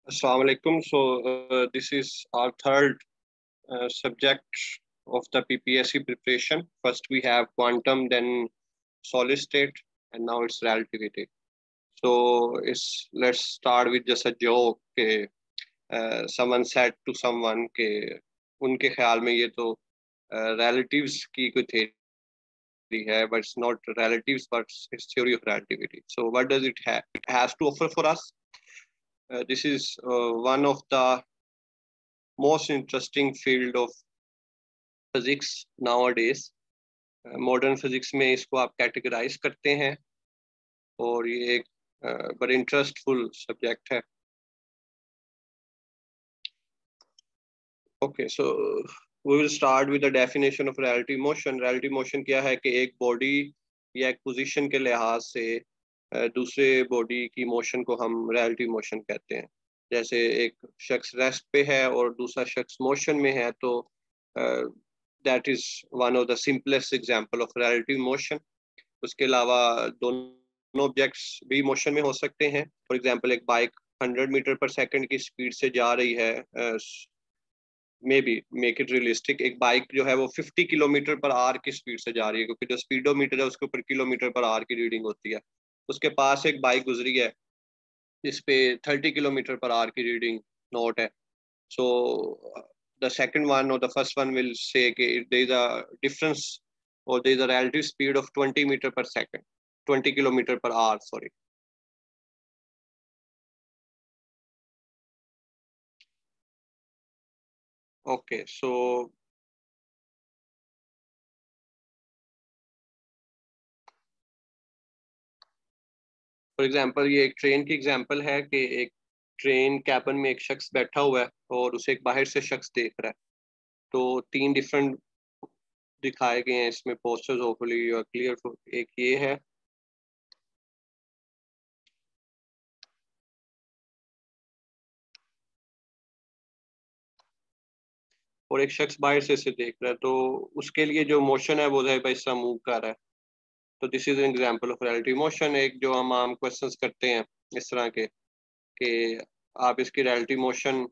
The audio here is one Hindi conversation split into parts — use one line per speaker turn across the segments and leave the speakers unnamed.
Assalamu alaikum. This is our third subject of the PPSC preparation. First we have quantum, then solid state, and now it's relativity. Let's start with just a joke. Someone said to someone कि उनके ख्याल में ये तो relatives की कोई theory है, but it's not relatives, but it's theory of relativity. So what does it have? It has to offer for us. This is one of the most interesting field of physics nowadays. Modern physics में इसको आप कैटेगराइज करते हैं और ये एक बड़ा इंटरेस्टफुल सब्जेक्ट है. Okay, so we will start with the definition of relative motion. Relative motion क्या है कि एक बॉडी या एक पोजीशन के लिहाज से दूसरे बॉडी की मोशन को हम रिलेटिव मोशन कहते हैं. जैसे एक शख्स रेस्ट पे है और दूसरा शख्स मोशन में है, तो that is one of the simplest example of relative motion. उसके अलावा दोनों ऑब्जेक्ट्स भी मोशन में हो सकते हैं. फॉर एग्जांपल एक बाइक 100 मीटर पर सेकंड की स्पीड से जा रही है. May be make it realistic, एक बाइक जो है वो 50 किलोमीटर पर आवर की स्पीड से जा रही है, क्योंकि जो स्पीडोमीटर है उसके ऊपर किलोमीटर पर आवर की रीडिंग होती है. उसके पास एक बाइक गुजरी है जिस पे 30 किलोमीटर पर आवर की रीडिंग नोट है. सो द सेकंड वन और the first one will say कि देयर इज अ डिफरेंस और there is a relative speed of 20 meter per second, 20 kilometer per hour, sorry. Okay, so for example ये एक ट्रेन की एग्जांपल है कि एक ट्रेन कैबिन में एक शख्स बैठा हुआ है और उसे एक बाहर से शख्स देख रहा है. तो तीन डिफरेंट दिखाए गए हैं इसमें posters, hopefully you are clear. एक ये है, और एक शख्स बाहर से इसे देख रहा है. तो उसके लिए जो मोशन है वो है भाई सा मूव कर रहा है. तो this is an example of relative motion. एक जो हम आम क्वेश्चंस करते हैं इस तरह के कि आप इसकी रिलेटिव मोशन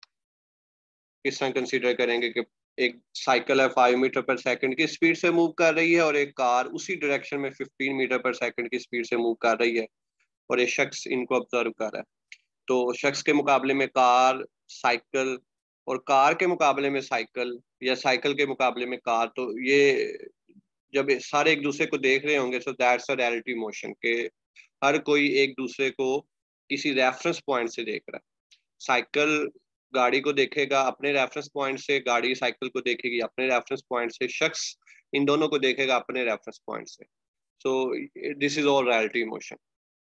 किस तरह कंसीडर करेंगे कि एक साइकिल है 5 मीटर पर सेकंड की स्पीड से मूव कर रही है और एक कार उसी डायरेक्शन में 15 मीटर पर सेकंड की स्पीड से मूव कर रही है और एक शख्स इनको ऑब्जर्व कर रहा है. तो शख्स के मुकाबले में कार, साइकिल, और कार के मुकाबले में साइकिल, या साइकिल के मुकाबले में कार, तो ये जब सारे एक दूसरे को देख रहे होंगे, so that's a relative motion के हर कोई एक दूसरे को किसी रेफरेंस पॉइंट से देख रहा है. साइकिल गाड़ी को देखेगा अपने रेफरेंस पॉइंट से, गाड़ी साइकिल को देखेगी अपने रेफरेंस पॉइंट से, शख्स इन दोनों को देखेगा अपने रेफरेंस पॉइंट से. So this is all relative motion.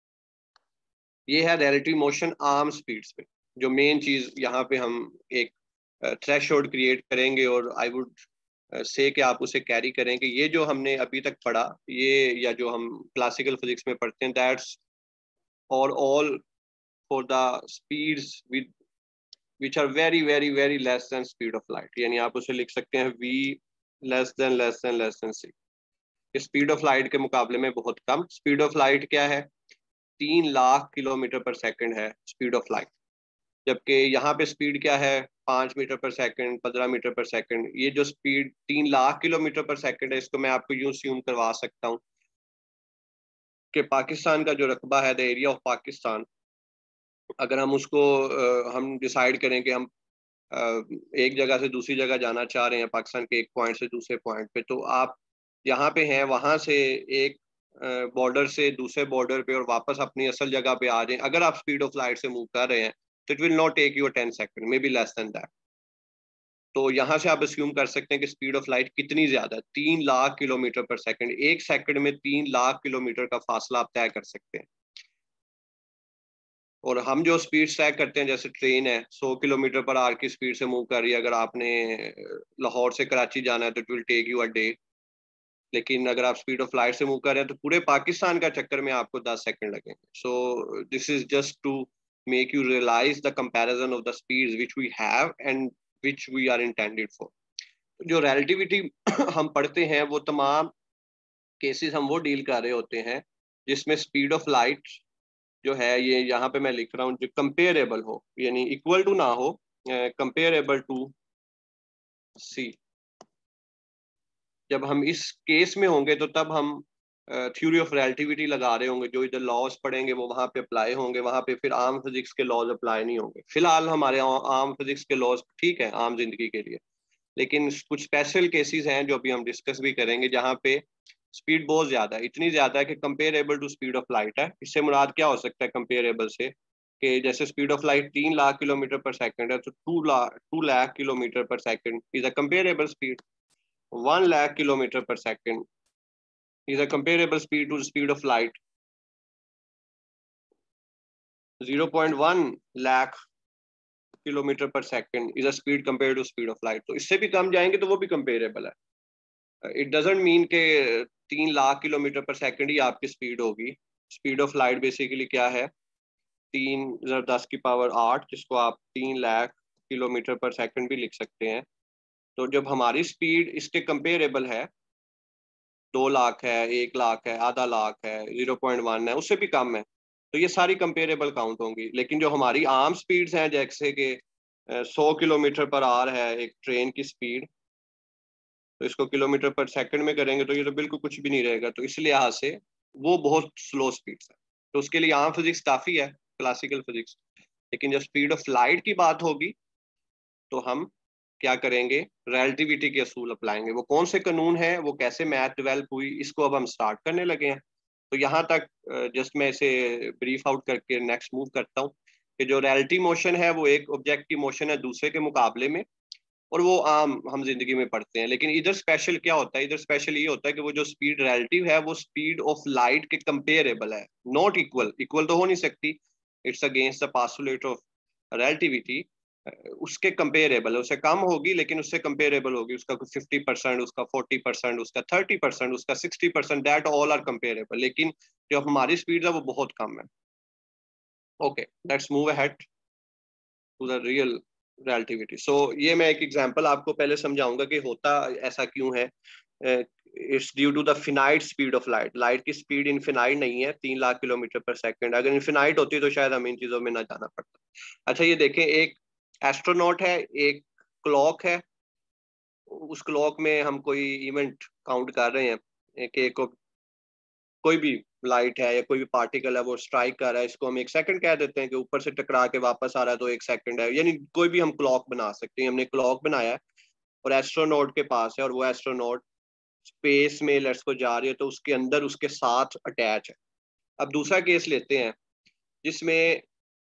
ये है रिलेटिव मोशन आर्म स्पीड्स पे. जो मेन चीज यहाँ पे हम एक थ्रेशोल्ड क्रिएट करेंगे और आई वुड से कि आप उसे कैरी करें कि ये जो हमने अभी तक पढ़ा, ये या जो हम क्लासिकल फिजिक्स में पढ़ते हैं, दैट्स और all for the speeds with which are very very very less than speed of light. यानी आप उसे लिख सकते हैं v less than less than less than c. Speed of light के मुकाबले में बहुत कम. स्पीड ऑफ लाइट क्या है? 3 लाख किलोमीटर पर सेकंड है स्पीड ऑफ लाइट. जबकि यहाँ पे स्पीड क्या है? 5 metre per second, 15 metre per second. ये जो speed 3 lakh kilometer per second है, इसको मैं आपको यूं अस्यूम करवा सकता हूँ कि पाकिस्तान का जो रकबा है, द एरिया ऑफ पाकिस्तान, अगर हम उसको हम डिसाइड करें कि हम एक जगह से दूसरी जगह जाना चाह रहे हैं, पाकिस्तान के एक पॉइंट से दूसरे पॉइंट पे, तो आप यहाँ पे हैं, वहां से एक बॉर्डर से दूसरे बॉर्डर पे और वापस अपनी असल जगह पे आ जाएं, अगर आप स्पीड ऑफ लाइट से मूव कर रहे हैं, तो it will not take you 10 second, may be less than that. तो यहाँ से आप अस्यूम कर सकते हैं कि स्पीड ऑफ लाइट कितनी ज्यादा है. 3 लाख किलोमीटर पर सेकंड. एक सेकंड में 3 लाख किलोमीटर का फासला आप तय कर सकते हैं. और हम जो स्पीड तय करते हैं, जैसे ट्रेन है 100 किलोमीटर पर आवर की स्पीड से मूव कर रही है, अगर आपने लाहौर से कराची जाना है तो it will take you a day. लेकिन अगर आप स्पीड ऑफ लाइट से मूव कर रहे हैं तो पूरे पाकिस्तान का चक्कर में आपको 10 सेकंड लगेंगे. So this is just to make you realize the comparison of the speeds which we have and which we are intended for. जो रिलेटिविटी हम पढ़ते हैं वो तमाम केसेस हम वो डील कर रहे होते हैं जिसमें स्पीड ऑफ लाइट जो है ये यहाँ पे मैं लिख रहा हूँ जो कंपेरेबल हो, यानी इक्वल टू ना हो, कंपेरेबल टू सी। जब हम इस केस में होंगे तो तब हम थ्योरी ऑफ रिलेटिविटी लगा रहे होंगे, जो इधर लॉज पढ़ेंगे वो वहां पे अप्लाई होंगे, वहां पे फिर आम फिजिक्स के लॉज अप्लाई नहीं होंगे। फिलहाल हमारे आम फिजिक्स के लॉज ठीक है आम जिंदगी के लिए, लेकिन कुछ स्पेशल केसेस हैं जो अभी हम डिस्कस भी करेंगे, जहाँ पे स्पीड बहुत ज्यादा है, इतनी ज्यादा है कि comparable to speed of light है। इससे मुराद क्या हो सकता है कंपेरेबल से, कि जैसे speed of light 3 lakh kilometer per second है, तो 2 lakh kilometer per second is a comparable speed. 1 lakh kilometer per second is a comparable speed to the speed of light. 0.1 lakh kilometer per second is a speed compared to speed of light. तो इससे भी कम जाएंगे तो वो भी कंपेरेबल है। इट डजेंट मीन के 3 लाख किलोमीटर पर सेकंड ही आपकी स्पीड होगी। स्पीड ऑफ लाइट बेसिकली क्या है, 3 × 10⁸ जिसको आप 3 लाख किलोमीटर पर सेकंड भी लिख सकते हैं। तो जब हमारी स्पीड इसके कंपेरेबल है, 2 लाख है, 1 लाख है, आधा लाख है, 0.1 है, उससे भी कम है, तो ये सारी कंपेरेबल काउंट होंगी। लेकिन जो हमारी आम स्पीड्स हैं, जैसे कि 100 किलोमीटर पर आवर है एक ट्रेन की स्पीड, तो इसको किलोमीटर पर सेकंड में करेंगे तो ये तो बिल्कुल कुछ भी नहीं रहेगा। तो इस लिहाज से वो बहुत स्लो स्पीड्स है, तो उसके लिए आम फिजिक्स काफ़ी है, क्लासिकल फिजिक्स। लेकिन जब स्पीड ऑफ लाइट की बात होगी तो हम क्या करेंगे, रिलेटिविटी के असूल अपनाएंगे। वो कौन से कानून है, वो कैसे मैथ डेवलप हुई, इसको अब हम स्टार्ट करने लगे हैं। तो यहाँ तक जस्ट मैं इसे ब्रीफ आउट करके नेक्स्ट मूव करता हूँ कि जो रिलेटिव मोशन है वो एक ऑब्जेक्ट की मोशन है दूसरे के मुकाबले में, और वो आम हम जिंदगी में पढ़ते हैं। लेकिन इधर स्पेशल क्या होता है, इधर स्पेशल ये होता है कि वो जो स्पीड रिलेटिव है वो स्पीड ऑफ लाइट के कंपेरेबल है, नॉट इक्वल। इक्वल तो हो नहीं सकती, it's against the postulate of relativity. उसके कंपेरेबल है, उससे कम होगी लेकिन उससे कंपेरेबल होगी, उसका 50%, उसका 40%, उसका 30%, उसका 60%, दैट ऑल आर कंपेरेबल। लेकिन जो हमारी स्पीड है वो बहुत कम है। Okay, let's move ahead to the real relativity. So ये मैं एक एग्जांपल आपको पहले समझाऊंगा कि होता ऐसा क्यों है। It's due to the finite speed of light. Light की स्पीड इनफिनाइट नहीं है, 3 लाख किलोमीटर पर सेकंड। अगर इनफिनाइट होती तो शायद हमें इन चीजों में ना जाना पड़ता। अच्छा ये देखें, एक एस्ट्रोनॉट है, एक क्लॉक है। उस क्लॉक में हम कोई इवेंट काउंट कर रहे हैं, एक कोई भी लाइट है या कोई भी पार्टिकल है वो स्ट्राइक कर रहा है, इसको हम 1 सेकंड कह देते हैं, कि ऊपर से टकरा के वापस आ रहा है तो 1 सेकंड है। यानी कोई भी हम क्लॉक बना सकते हैं। हमने क्लॉक बनाया है और एस्ट्रोनॉट के पास है, और वो एस्ट्रोनॉट स्पेस में लेट्स को जा रही है, तो उसके अंदर उसके साथ अटैच है। अब दूसरा केस लेते हैं जिसमें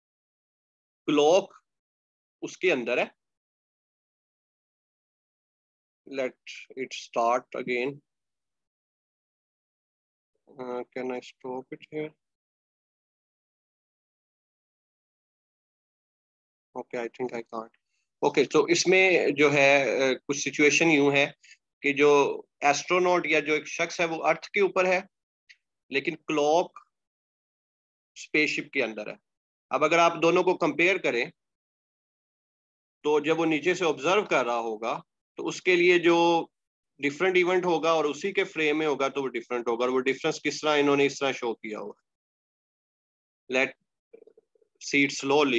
क्लॉक उसके अंदर है। Let it start again. Can I stop it here? Okay, I think I can't. Okay, तो इसमें जो है कुछ सिचुएशन यूं है कि जो एस्ट्रोनॉट या जो एक शख्स है वो अर्थ के ऊपर है, लेकिन क्लॉक स्पेसशिप के अंदर है। अब अगर आप दोनों को कंपेयर करें तो जब वो नीचे से ऑब्जर्व कर रहा होगा तो उसके लिए जो डिफरेंट इवेंट होगा और उसी के फ्रेम में होगा तो वो डिफरेंट होगा। और वो डिफरेंस किस तरह इन्होंने इस तरह शो किया होगा, लेट सी इट स्लोली।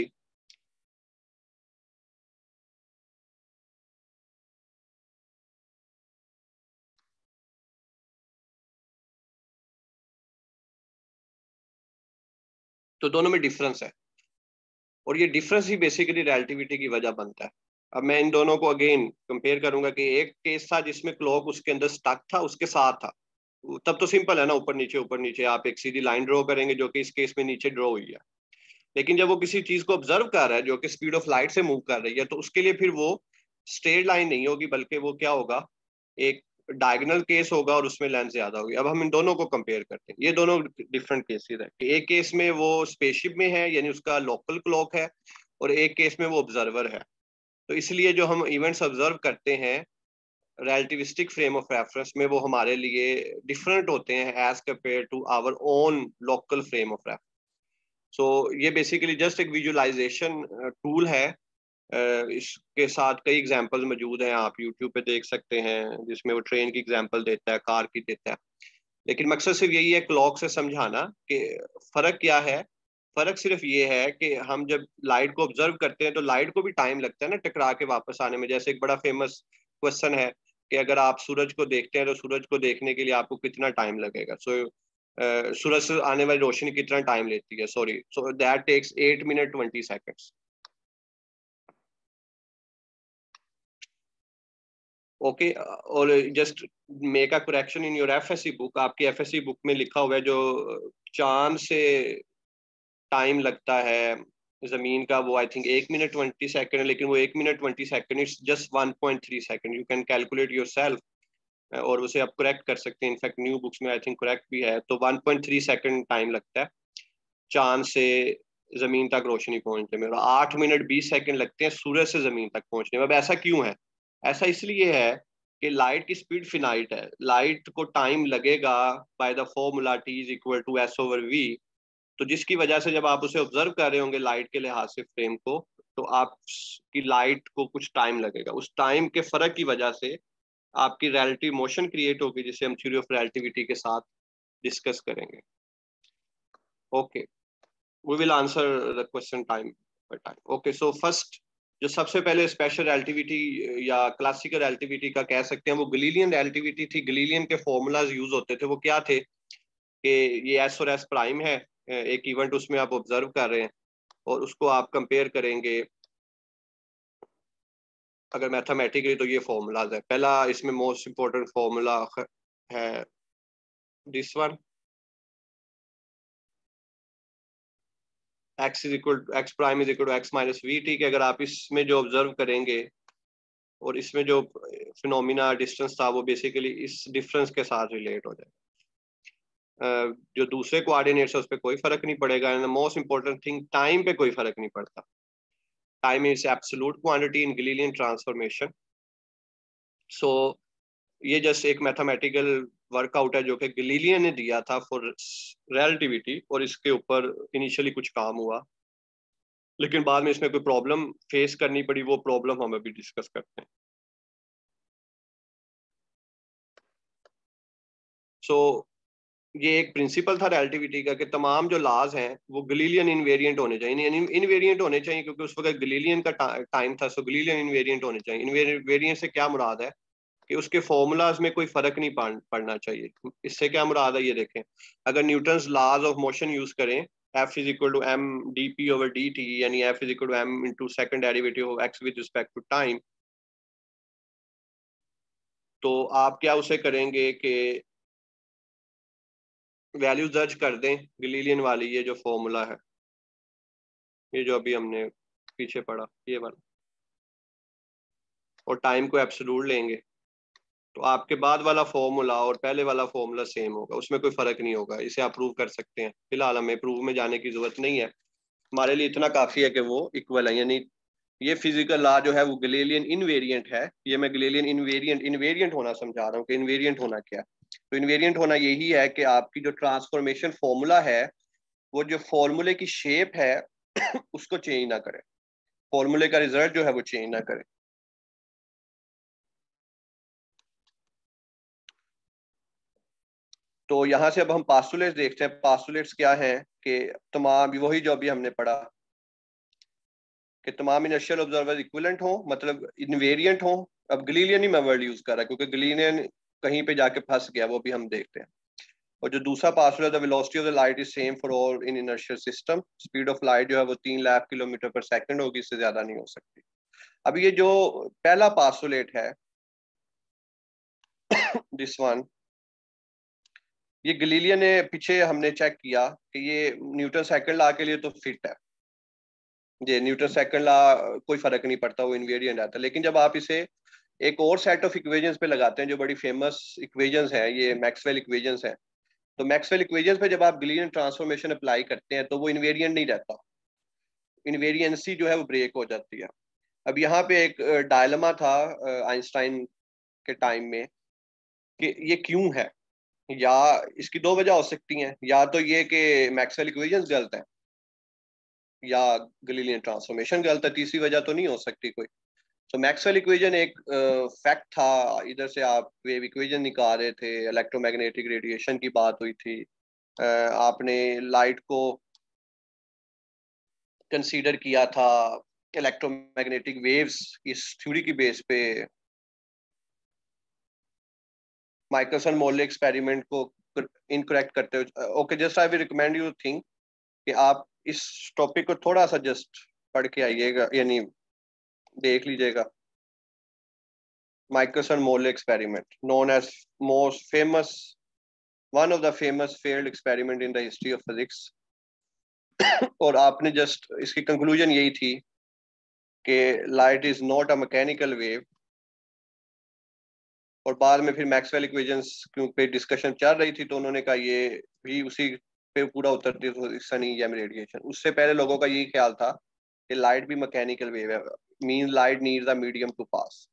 तो दोनों में डिफरेंस है, और ये डिफरेंस ही बेसिकली रिलेटिविटी की वजह बनता है। अब मैं इन दोनों को अगेन कंपेयर करूंगा कि एक केस था जिसमें क्लॉक उसके अंदर स्टक था, उसके साथ था। तब तो सिंपल है ना, ऊपर नीचे आप एक सीधी लाइन ड्रॉ करेंगे, जो कि इस केस में नीचे ड्रॉ हुई है। लेकिन जब वो किसी चीज को ऑब्जर्व कर रहा है जो कि स्पीड ऑफ लाइट से मूव कर रही है, तो उसके लिए फिर वो स्ट्रेट लाइन नहीं होगी, बल्कि वो क्या होगा, एक डायगोनल केस होगा और उसमें लेंथ ज्यादा होगी। अब हम इन दोनों को कंपेयर करते हैं, ये दोनों डिफरेंट केसेस है कि एक केस में वो स्पेसशिप में है यानी उसका लोकल क्लॉक है, और एक केस में वो ऑब्जर्वर है। तो इसलिए जो हम इवेंट्स ऑब्जर्व करते हैं रिलेटिविस्टिक फ्रेम ऑफ रेफरेंस में, वो हमारे लिए डिफरेंट होते हैं as compare to our own local frame of reference. So ये बेसिकली जस्ट एक विजुअलाइजेशन टूल है। इसके साथ कई एग्जांपल्स मौजूद हैं, आप यूट्यूब पे देख सकते हैं, जिसमें वो ट्रेन की एग्जांपल देता है, कार की देता है। लेकिन मकसद सिर्फ यही है क्लॉक से समझाना कि फर्क क्या है फर्क सिर्फ ये है कि हम जब लाइट को ऑब्जर्व करते हैं तो लाइट को भी टाइम लगता है ना टकरा के वापस आने में। जैसे एक बड़ा फेमस क्वेश्चन है कि अगर आप सूरज को देखते हैं तो सूरज को देखने के लिए आपको कितना टाइम लगेगा। सूरज से आने वाली रोशनी कितना टाइम लेती है, sorry, so that takes 8 minute 20 seconds. Okay, और just make a correction in your FSC book. आपकी एफएससी बुक में लिखा हुआ है जो चांद से टाइम लगता है जमीन का, वो आई थिंक 1 मिनट 20 सेकेंड है, लेकिन वो 1 minute 20 second it's just 1.3 second. You can calculate yourself और उसे आप करेक्ट कर सकते हैं। इनफैक्ट न्यू बुक्स में आई थिंक करेक्ट भी है। तो 1.3 सेकेंड टाइम लगता है चांद से जमीन तक रोशनी पहुंचने में, और 8 मिनट 20 सेकेंड लगते हैं सूरज से जमीन तक पहुंचने में। अब ऐसा क्यों है? ऐसा इसलिए है कि लाइट की स्पीड फिनाइट है। लाइट को टाइम लगेगा by the formula t is equal to s over v. तो जिसकी वजह से जब आप उसे ऑब्जर्व कर रहे होंगे लाइट के लिहाज से फ्रेम को, तो आपकी लाइट को कुछ टाइम लगेगा। उस टाइम के फर्क की वजह से आपकी रिलेटिव मोशन क्रिएट होगी, जिसे हम थ्योरी ऑफ रिलेटिविटी के साथ डिस्कस करेंगे। Okay, we will answer the question time by time. Okay, so first जो सबसे पहले स्पेशल रिलेटिविटी या क्लासिकल रिलेटिविटी का कह सकते हैं वो गलीलियन रिलेटिविटी थी। गलीलियन के फॉर्मूलाज यूज होते थे। वो क्या थे कि ये एस और एस प्राइम है, एक इवेंट उसमें आप ऑब्जर्व कर रहे हैं और उसको आप कंपेयर करेंगे अगर मैथमेटिकली, तो ये फॉर्मूलाज है। पहला इसमें मोस्ट इंपॉर्टेंट फॉर्मूला है this one, x prime is equal to x minus v. ठीक है, अगर आप इसमें जो ऑब्जर्व करेंगे और इसमें जो फिनोमिना डिस्टेंस था वो बेसिकली इस डिफरेंस के साथ रिलेट हो जाए। जो दूसरे कोऑर्डिनेट्स है उस पर कोई फर्क नहीं पड़ेगा। And most important thing, time पे कोई फर्क नहीं पड़ता। Time is absolute quantity in Galilean transformation. So ये जस्ट एक मैथमेटिकल वर्कआउट है जो कि गलीलियन ने दिया था फॉर रिलेटिविटी, और इसके ऊपर इनिशियली कुछ काम हुआ, लेकिन बाद में इसमें कोई प्रॉब्लम फेस करनी पड़ी। वो प्रॉब्लम हम अभी डिस्कस करते हैं। सो ये एक प्रिंसिपल था रिलेटिविटी का कि तमाम जो लाज हैं वो गलीलियन इनवेरिएंट होने चाहिए। इनवेरिएंट होने चाहिए क्योंकि उस वक्त गलीलियन का टाइम था, सो गलीलियन इनवेरिएंट होने चाहिए। इनवेरिएंट से क्या मुराद है कि उसके फॉर्मूलाज में कोई फर्क नहीं पड़ना चाहिए। इससे क्या मुराद है ये देखें। अगर Newton's laws of motion use करें, F is equal to M D P over D T, यानी F is equal to M into second derivative of X with respect to time, तो आप क्या उसे करेंगे कि वैल्यू दर्ज कर दें गलीलियन वाली, ये जो फॉर्मूला है, ये जो अभी हमने पीछे पढ़ा ये वाला, और टाइम को एब्सोल्यूट लेंगे, तो आपके बाद वाला फॉर्मूला और पहले वाला फॉर्मूला सेम होगा, उसमें कोई फर्क नहीं होगा। इसे आप प्रूव कर सकते हैं। फिलहाल हमें प्रूव में जाने की जरूरत नहीं है, हमारे लिए इतना काफी है कि वो इक्वल है। यानी ये फिजिकल लॉ जो है वो गलीलियन इनवेरिएंट है। ये मैं गलीलियन इनवेरिएंट होना समझा रहा हूँ कि इनवेरिएंट होना क्या है। तो इनवेरिएंट होना यही है कि आपकी जो ट्रांसफॉर्मेशन फॉर्मूला है वो जो फॉर्मूले की शेप है उसको चेंज ना करे, फॉर्मूले का रिजल्ट जो है वो चेंज ना करे। तो यहाँ से अब हम पास्टुलेट्स देखते हैं। पास्टुलेट्स क्या है कि तमाम वही जो अभी हमने पढ़ा कि तमाम इनर्शियल ऑब्जर्वर इक्विवेलेंट हो, मतलब इनवेरिएंट हो। अब गलीलियन ही मैं वर्ड यूज कर रहा है क्योंकि गलीलियन कहीं पे जाके फंस गया, वो भी हम देखते हैं। और जो दूसरा postulate, the velocity of the light is same for all in inertial system. Speed of light जो है वो 3 लाख किलोमीटर पर सेकंड होगी, इससे ज्यादा नहीं हो सकती। अब ये जो पहला पास्टुलेट है दिस वन, ये गलीलियन ने पीछे हमने चेक किया कि ये न्यूटन सेकंड लॉ के लिए तो फिट है। ये न्यूटन सेकंड लॉ कोई फर्क नहीं पड़ता, वो इनवेरिएंट आता है। लेकिन जब आप इसे एक और सेट ऑफ इक्वेशंस पे लगाते हैं जो बड़ी फेमस इक्वेशंस हैं, ये मैक्सवेल इक्वेशंस हैं, तो मैक्सवेल इक्वेशंस पे जब आप गलीलियन ट्रांसफॉर्मेशन अप्लाई करते हैं तो वो इनवेरिएंट नहीं रहता, इनवेरिएंसी जो है वो ब्रेक हो जाती है। अब यहाँ पे एक डायलेमा था आइंस्टाइन के टाइम में कि ये क्यों है। या इसकी दो वजह हो सकती हैं, या तो ये कि मैक्सवेल इक्वेशंस गलत हैं या गलीलियन ट्रांसफॉर्मेशन गलत है, तीसरी वजह तो नहीं हो सकती कोई। तो मैक्सवेल इक्वेशन एक फैक्ट था। इधर से आप वेव इक्वेशन निकाल रहे थे, इलेक्ट्रोमैग्नेटिक रेडिएशन की बात हुई थी, आपने लाइट को कंसीडर किया था इलेक्ट्रोमैग्नेटिक वेव्स इस थ्योरी की बेस पे माइकलसन मोरले एक्सपेरिमेंट को इनकरेक्ट करते हुए। Okay, just I will recommend you think कि आप इस टॉपिक को थोड़ा सा जस्ट पढ़ के आइएगा, यानी देख लीजिएगा। Michelson Morley experiment, known as most famous, one of the famous failed experiment in the history of physics. और आपने जस्ट इसकी कंक्लूजन यही थी कि light is not a mechanical wave. और बाद में फिर मैक्सवेल इक्वेशंस पे डिस्कशन चल रही थी, तो उन्होंने कहा ये भी उसी पे पूरा उतरती है, सनी जैम रेडिएशन। उससे पहले लोगों का यही ख्याल था कि लाइट भी मैकेनिकल वेव है, mean light needs a medium to pass.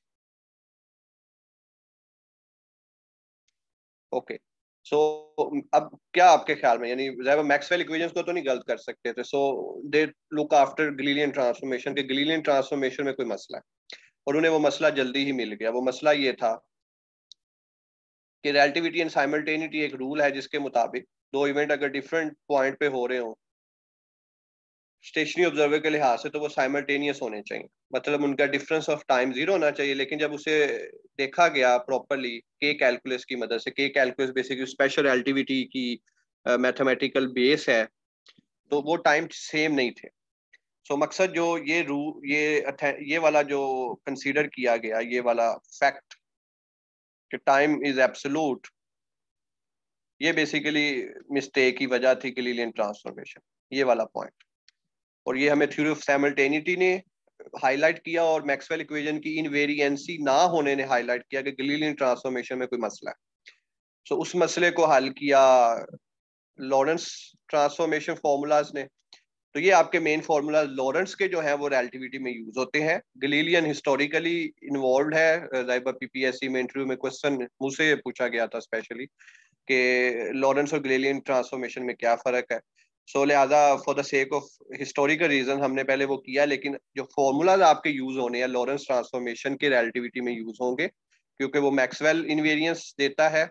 Okay, so अब क्या आपके ख्याल में, यानी मैक्सवेल इक्वेशंस को तो नहीं गलत कर सकते थे, so they look after Galilean transformation के गलीलियन ट्रांसफॉर्मेशन में कोई मसला है, और उन्हें वो मसला जल्दी ही मिल गया। वो मसला ये था कि रिलेटिविटी एंड साइमल्टेनिटी एक रूल है जिसके मुताबिक दो इवेंट अगर डिफरेंट पॉइंट पे हो रहे हो स्टेशनरी ऑब्जर्वर के लिहाज से, तो वो साइमल्टेनियस होने चाहिए, मतलब उनका डिफरेंस ऑफ टाइम जीरो होना चाहिए। लेकिन जब उसे देखा गया प्रॉपरली के कैलकुलस की मदद से, के कैलकुलस बेसिकली स्पेशल रिलेटिविटी की मैथमेटिकल बेस है, तो वो टाइम सेम नहीं थे। सो मकसद जो ये वाला जो कंसीडर किया गया, ये वाला फैक्ट कि टाइम इज एब्सोल्यूट, ये बेसिकली मिस्टेक की वजह थी गलीलियन ट्रांसफॉर्मेशन, ये वाला पॉइंट। और ये हमें थ्योरी ऑफ साइमल्टेनिटी ने हाईलाइट किया, और मैक्सवेल इक्वेशन की इनवेरिएंसी ना होने ने हाईलाइट किया कि गलीलियन ट्रांसफॉर्मेशन में कोई मसला है। सो उस मसले को हल किया लॉरेंस ट्रांसफॉर्मेशन फार्मूलाज ने। तो ये आपके मेन फार्मूला लॉरेंस के जो है वो रिलेटिविटी में यूज होते हैं। गलीलियन हिस्टोरिकली इन्वॉल्व है, पीपीएससी में इंटरव्यू में क्वेश्चन मुझसे पूछा गया था स्पेशली कि लॉरेंस और गलीलियन ट्रांसफॉर्मेशन में क्या फर्क है। सो लिहाजा for the sake of historical reason हमने पहले वो किया, लेकिन जो फॉर्मूलाज आपके यूज होने हैं लॉरेंस ट्रांसफॉर्मेशन के रिलेटिविटी में यूज होंगे, क्योंकि वो मैक्सवेल इनवेरियंस देता है,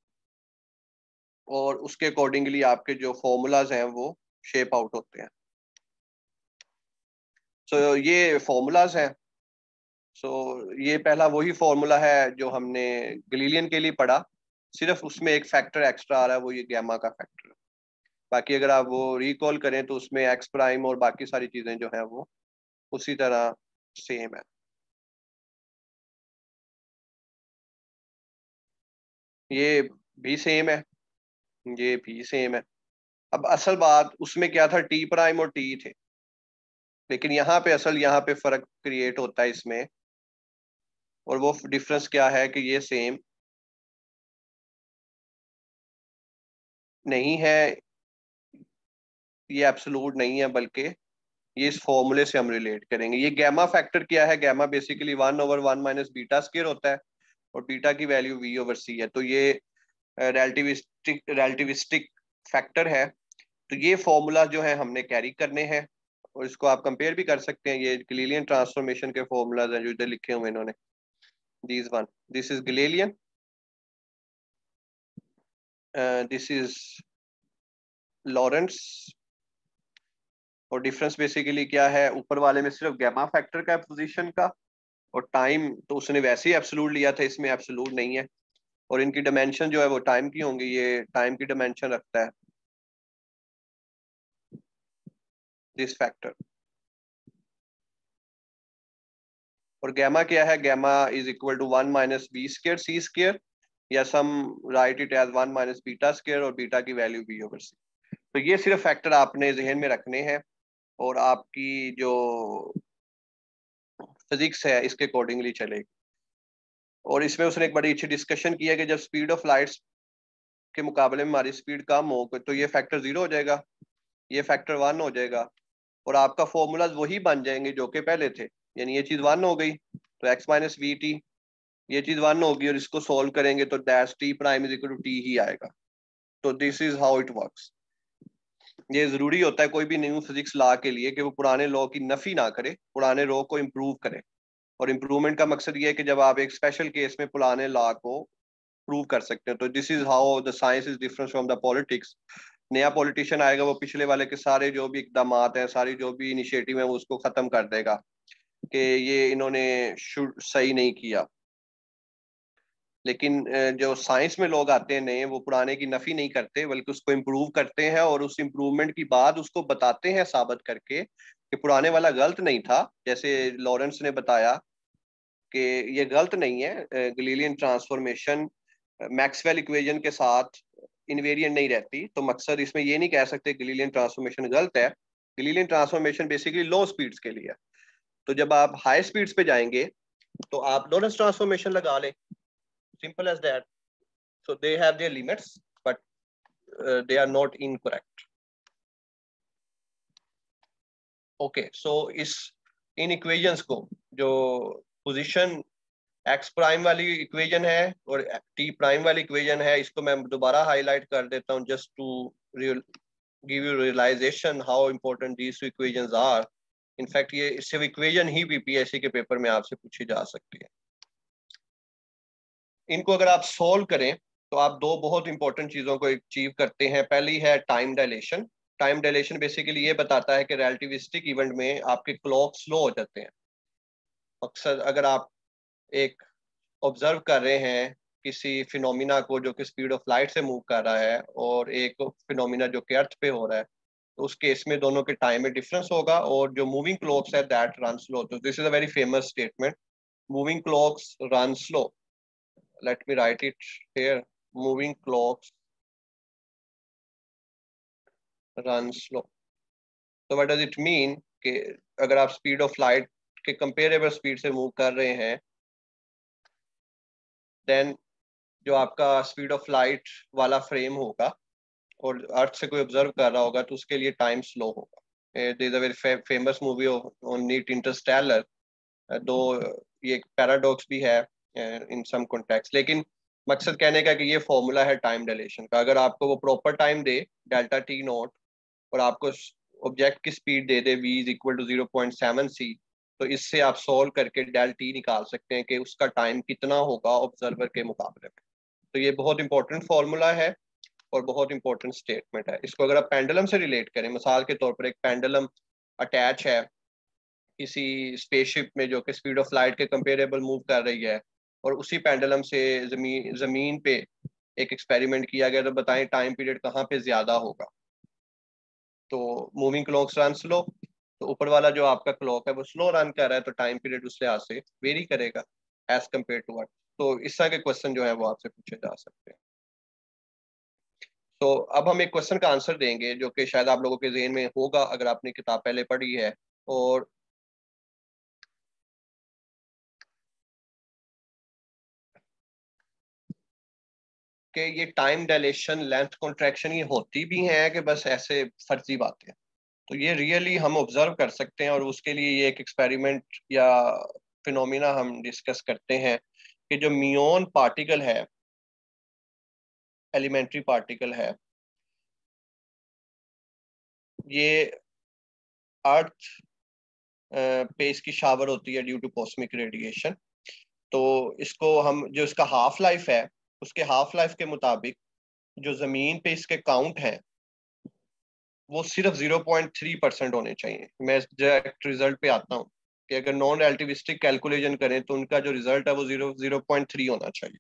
और उसके अकॉर्डिंगली आपके जो फॉर्मूलाज हैं वो शेप आउट होते हैं। सो ये फॉर्मूलाज हैं। सो ये पहला वही फॉर्मूला है जो हमने गलीलियन के लिए पढ़ा, सिर्फ उसमें एक फैक्टर एक्स्ट्रा आ रहा है, वो ये गैमा का फैक्टर। बाकी अगर आप वो रिकॉल करें तो उसमें एक्स प्राइम और बाकी सारी चीजें जो है वो उसी तरह सेम है। ये भी सेम है, ये भी सेम है। अब असल बात उसमें क्या था, टी प्राइम और टी थे, लेकिन यहाँ पे फर्क क्रिएट होता है इसमें। और वो डिफरेंस क्या है कि ये सेम नहीं है, ये एब्सोलूट नहीं है, बल्कि ये इस फॉर्मूले से हम रिलेट करेंगे। ये गैमा फैक्टर क्या है, gamma basically 1/1 minus beta square होता है, और बीटा की वैल्यू v/c है। तो ये रिलेटिविस्टिक फैक्टर है। तो ये फॉर्मूला जो है हमने कैरी करने हैं, और इसको आप कंपेयर भी कर सकते हैं। ये गलीलियन ट्रांसफॉर्मेशन के फॉर्मूलाज हैं जो इधर लिखे हुए इन्होंने, these one, this is Galilean, this is Lorentz. और डिफरेंस बेसिकली क्या है, ऊपर वाले में सिर्फ गैमा फैक्टर का पोजीशन का, और टाइम तो उसने वैसे ही एब्सोल्यूट लिया था, इसमें एब्सोल्यूट नहीं है। और इनकी डायमेंशन जो है वो टाइम की होंगी, ये टाइम की डायमेंशन रखता है दिस फैक्टर। और गैमा क्या है, gamma is equal to 1 - b² c², या some write it as 1 - beta और बीटा की वैल्यू v/c। तो ये सिर्फ फैक्टर आपने जहन में रखने हैं, और आपकी जो फिजिक्स है इसके अकॉर्डिंगली चलेगी। और इसमें उसने एक बड़ी अच्छी डिस्कशन किया कि जब स्पीड ऑफ लाइट के मुकाबले में हमारी स्पीड कम हो तो ये फैक्टर 0 हो जाएगा, ये फैक्टर 1 हो जाएगा, और आपका फॉर्मूला वही बन जाएंगे जो कि पहले थे। यानी ये चीज 1 हो गई तो x - vt, ये चीज 1 होगी, और इसको सोल्व करेंगे तो dash t prime is equal to t ही आएगा। तो this is how it works. ये जरूरी होता है कोई भी न्यू फिजिक्स लॉ के लिए कि वो पुराने लॉ की नफी ना करे, पुराने लॉ को इम्प्रूव करे। और इम्प्रूवमेंट का मकसद ये है कि जब आप एक स्पेशल केस में पुराने लॉ को प्रूव कर सकते हैं। तो this is how the science is different from the politics. नया पॉलिटिशियन आएगा, वो पिछले वाले के सारे जो भी इकदामात हैं, सारी जो भी इनिशिएटिव है, वो उसको खत्म कर देगा कि ये इन्होंने सही नहीं किया। लेकिन जो साइंस में लोग आते हैं नए, वो पुराने की नफी नहीं करते, बल्कि उसको इम्प्रूव करते हैं, और उस इम्प्रूवमेंट की बाद उसको बताते हैं साबित करके कि पुराने वाला गलत नहीं था। जैसे लॉरेंस ने बताया कि ये गलत नहीं है, गलीलियन ट्रांसफॉर्मेशन मैक्सवेल इक्वेशन के साथ इनवेरिएंट नहीं रहती। तो मकसद इसमें ये नहीं कह सकते गलीलियन ट्रांसफॉर्मेशन गलत है। Galilean transformation basically low speeds के लिए है। तो जब आप हाई स्पीड्स पे जाएंगे तो आप लॉरेंस ट्रांसफॉर्मेशन लगा लें, simple as that. So they have their limits, but they are not incorrect. Okay, so इन इक्वेशंस को, जो पोजीशन एक्स प्राइम वाली इक्वेशन है और टी प्राइम वाली इक्वेशन है, इसको मैं दोबारा हाईलाइट कर देता हूँ just to give you realization how important these two equations are. In fact ये सिर्फ इक्वेशन ही बीपीएससी के पेपर में आपसे पूछी जा सकती है। इनको अगर आप सोल्व करें तो आप दो बहुत इंपॉर्टेंट चीजों को अचीव करते हैं। पहली है time dilation. Time dilation basically ये बताता है कि रिलेटिविस्टिक इवेंट में आपके क्लॉक स्लो हो जाते हैं। अक्सर अगर आप एक ऑब्जर्व कर रहे हैं किसी फिनोमिना को जो कि स्पीड ऑफ लाइट से मूव कर रहा है, और एक फिनोमिना जो कि अर्थ पे हो रहा है, तो उस केस में दोनों के टाइम में डिफरेंस होगा, और जो मूविंग क्लॉक्स है दैट रन स्लो। तो this is a very famous statement, moving clocks run slow. Let me write it here. Moving clocks run slow. So what does it mean कि अगर आप स्पीड ऑफ लाइट के कंपेरेबल स्पीड से मूव कर रहे हैं, देन जो आपका स्पीड ऑफ लाइट वाला फ्रेम होगा और अर्थ से कोई ऑब्जर्व कर रहा होगा, तो उसके लिए टाइम स्लो होगा। There is a very famous movie on neat Interstellar, though ये एक पैराडॉक्स भी है इन सम कॉन्टेक्स्ट। लेकिन मकसद कहने का कि ये फॉर्मूला है टाइम डायलेशन का। अगर आपको वो प्रॉपर टाइम दे डेल्टा टी नॉट, और आपको ऑब्जेक्ट की स्पीड दे दे v is equal to 0.7c, तो इससे आप सॉल्व करके डेल टी निकाल सकते हैं कि उसका टाइम कितना होगा ऑब्जर्वर के मुकाबले में। तो ये बहुत इंपॉर्टेंट फॉर्मूला है और बहुत इंपॉर्टेंट स्टेटमेंट है। इसको अगर आप पेंडुलम से रिलेट करें, मिसाल के तौर पर एक पेंडुलम अटैच है किसी स्पेसशिप में जो कि स्पीड ऑफ लाइट के कंपेरेबल मूव कर रही है, और उसी पेंडुलम से जमीन पे एक एक्सपेरिमेंट किया गया, तो बताएं टाइम पीरियड कहाँ पे ज्यादा होगा। तो मूविंग क्लॉक्स रन स्लो, तो ऊपर वाला जो आपका क्लॉक है वो स्लो रन कर रहा है, तो टाइम पीरियड उससे आज से वेरी करेगा एज कम्पेयर टू व्हाट। तो इस तरह के क्वेश्चन जो है वो आपसे पूछे जा सकते हैं। तो अब हम एक क्वेश्चन का आंसर देंगे जो कि शायद आप लोगों के ज़हन में होगा अगर आपने किताब पहले पढ़ी है, और कि ये टाइम डायलेशन लेंथ कॉन्ट्रैक्शन ये होती भी है कि बस ऐसे फर्जी बातें। तो ये रियली हम ऑब्जर्व कर सकते हैं, और उसके लिए ये एक एक्सपेरिमेंट या फिनोमिना हम डिस्कस करते हैं कि जो मियोन पार्टिकल है, एलिमेंट्री पार्टिकल है, ये अर्थ पे इसकी शावर होती है ड्यू टू कॉस्मिक रेडिएशन। तो इसको हम जो इसका हाफ लाइफ है, उसके हाफ लाइफ के मुताबिक जो जमीन पे इसके काउंट है वो सिर्फ 0.3% होने चाहिए। मैं डायरेक्ट रिजल्ट पे आता हूँ कि अगर नॉन रिलेटिविस्टिक कैलकुलेशन करें तो उनका जो रिजल्ट है वो 0.3 होना चाहिए।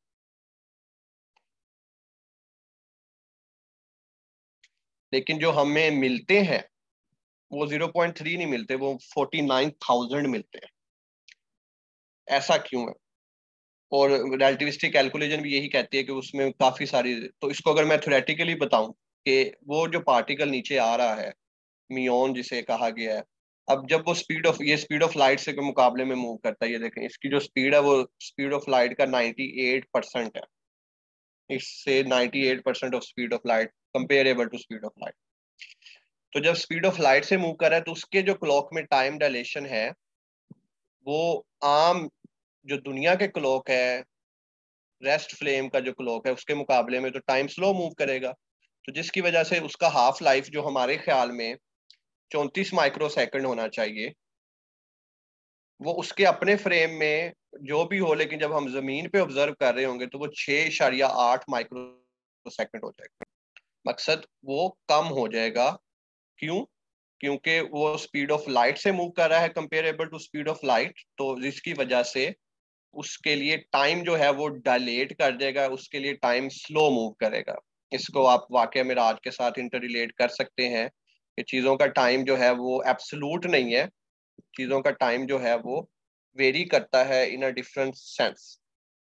लेकिन जो हमें मिलते हैं वो 0.3 नहीं मिलते, वो 49,000 मिलते हैं। ऐसा क्यों है? और रिलेटिविस्टिक कैलकुलेशन भी यही कहती है कि उसमें काफी सारी, तो इसको अगर मैं थ्योरेटिकली बताऊं कि वो जो पार्टिकल नीचे आ रहा है, मियोन जिसे कहा गया है, अब जब वो स्पीड ऑफ लाइट से के मुकाबले में मूव करता है, ये देखें इसकी जो स्पीड है वो स्पीड ऑफ लाइट का 98% है। इससे 98% of speed of light comparable to speed of light. तो जब स्पीड ऑफ लाइट से मूव कर रहा है तो उसके जो क्लॉक में टाइम डायलेशन है वो आम जो दुनिया के क्लॉक है, रेस्ट फ्लेम का जो क्लॉक है, उसके मुकाबले में तो टाइम स्लो मूव करेगा। तो जिसकी वजह से उसका हाफ लाइफ जो हमारे ख्याल में 34 माइक्रो सेकंड होना चाहिए, वो उसके अपने फ्रेम में जो भी हो, लेकिन जब हम जमीन पे ऑब्जर्व कर रहे होंगे तो वो 6.8 माइक्रो सेकंड हो जाएगा। मकसद वो कम हो जाएगा। क्यों? क्योंकि वो स्पीड ऑफ लाइट से मूव कर रहा है comparable to speed of light, तो जिसकी वजह से उसके लिए टाइम जो है वो डायलेट कर देगा, उसके लिए टाइम स्लो मूव करेगा। इसको आप वाकया में आज के साथ इंटर रिलेट कर सकते हैं कि चीज़ों का टाइम जो है वो एब्सोलूट नहीं है, चीज़ों का टाइम जो है वो वेरी करता है in a different sense.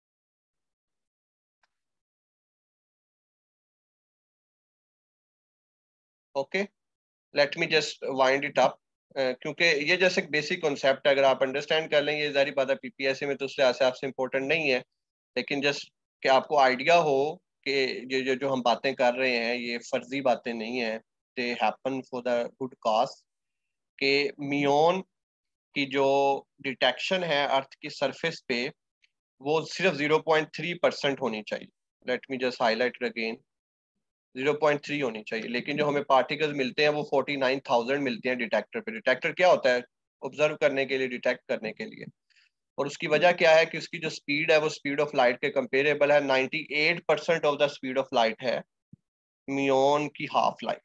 Okay, let me just wind it up, क्योंकि ये जैसे बेसिक कॉन्सेप्ट है, अगर आप अंडरस्टैंड कर लें, ये जारी बात है पीपीएससी में तो उससे आपसे इम्पोर्टेंट नहीं है, लेकिन जस्ट कि आपको आइडिया हो कि ये जो हम बातें कर रहे हैं ये फर्जी बातें नहीं है, they happen for the good cause. के मियोन की जो डिटेक्शन है अर्थ की सरफेस पे वो सिर्फ 0.3% होनी चाहिए। Let me just highlight again, 0.3 होनी चाहिए, लेकिन जो हमें पार्टिकल्स मिलते हैं वो 49,000 मिलते हैं डिटेक्टर पे। डिटेक्टर क्या होता है? ऑब्जर्व करने के लिए, डिटेक्ट करने के लिए। और उसकी वजह क्या है कि उसकी जो स्पीड है वो स्पीड ऑफ लाइट के कंपेरेबल है। 98% of the speed of light है मियोन की हाफ लाइफ।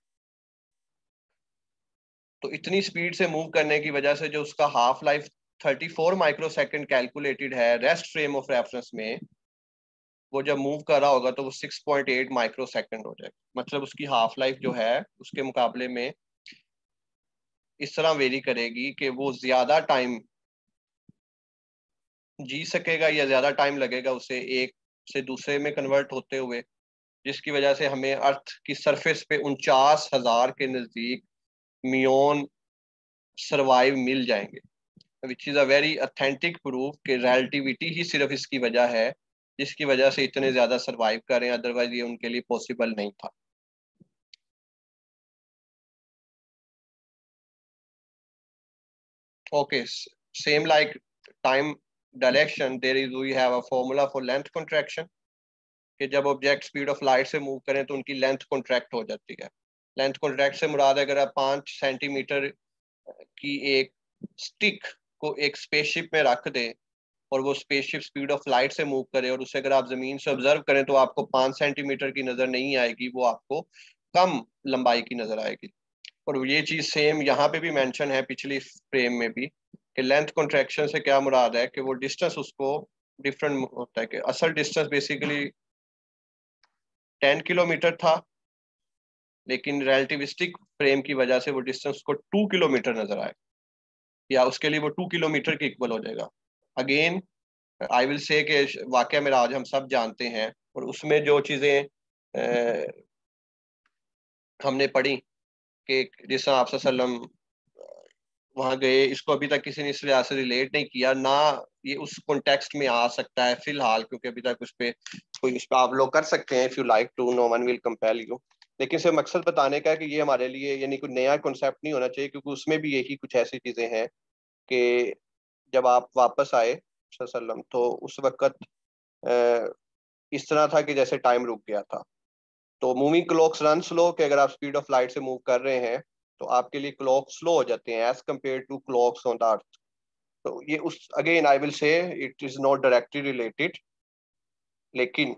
तो इतनी स्पीड से मूव करने की वजह से जो उसका हाफ लाइफ 34 माइक्रोसेकंड कैलकुलेटेड है रेस्ट फ्रेम ऑफ रेफरेंस में, वो जब मूव कर रहा होगा तो वो 6.8 माइक्रो सेकेंड हो जाएगा। मतलब उसकी हाफ लाइफ जो है उसके मुकाबले में इस तरह वेरी करेगी कि वो ज्यादा टाइम जी सकेगा या ज्यादा टाइम लगेगा उसे एक से दूसरे में कन्वर्ट होते हुए, जिसकी वजह से हमें अर्थ की सरफेस पे 49,000 के नजदीक मियोन सरवाइव मिल जाएंगे, which is a very authentic proof कि रिलेटिविटी ही सिर्फ इसकी वजह है जिसकी वजह से इतने ज्यादा सरवाइव कर रहे हैं, अदरवाइज ये उनके लिए पॉसिबल नहीं था। Okay, same like time direction, there is we have a formula for length contraction, कि जब ऑब्जेक्ट स्पीड ऑफ लाइट से मूव करें तो उनकी लेंथ कॉन्ट्रैक्ट हो जाती है। लेंथ कॉन्ट्रैक्ट से मुराद है अगर आप 5 सेंटीमीटर की एक स्टिक को एक स्पेसशिप में रख दें और वो स्पेसशिप स्पीड ऑफ लाइट से मूव करे और उसे अगर आप जमीन से ऑब्जर्व करें तो आपको 5 सेंटीमीटर की नजर नहीं आएगी, वो आपको कम लंबाई की नजर आएगी। और ये चीज सेम यहाँ पे भी मेंशन है पिछली फ्रेम में भी, कि लेंथ कॉन्ट्रैक्शन से क्या मुराद है कि वो डिस्टेंस उसको डिफरेंट होता है, कि असल डिस्टेंस बेसिकली 10 किलोमीटर था, लेकिन रिलेटिविस्टिक फ्रेम की वजह से वो डिस्टेंस को 2 किलोमीटर नजर आए, या उसके लिए वो 2 किलोमीटर के इक्वल हो जाएगा। अगेन आई विल से कि वाकया मेरा आज हम सब जानते हैं, और उसमें जो चीज़ें हमने पढ़ी कि जिस तरह आप सल्लम वहां गए, इसको अभी तक किसी ने इस लिहाज से रिलेट नहीं किया ना, ये उस कॉन्टेक्स्ट में आ सकता है फिलहाल, क्योंकि अभी तक उस पे आप लोग कर सकते हैं if you like to, no one will compel you. लेकिन सिर्फ मकसद बताने का है कि ये हमारे लिए यानी कोई नया कॉन्सेप्ट नहीं होना चाहिए, क्योंकि उसमें भी यही कुछ ऐसी चीजें हैं कि जब आप वापस आए सल्लम तो उस वक्त इस तरह था कि जैसे टाइम रुक गया था। तो मूविंग क्लॉक्स रन स्लो, कि अगर आप स्पीड ऑफ लाइट से मूव कर रहे हैं तो आपके लिए क्लॉक स्लो हो जाते हैं as compare to clocks on the earth. तो ये उस again I will say it is not directly related, लेकिन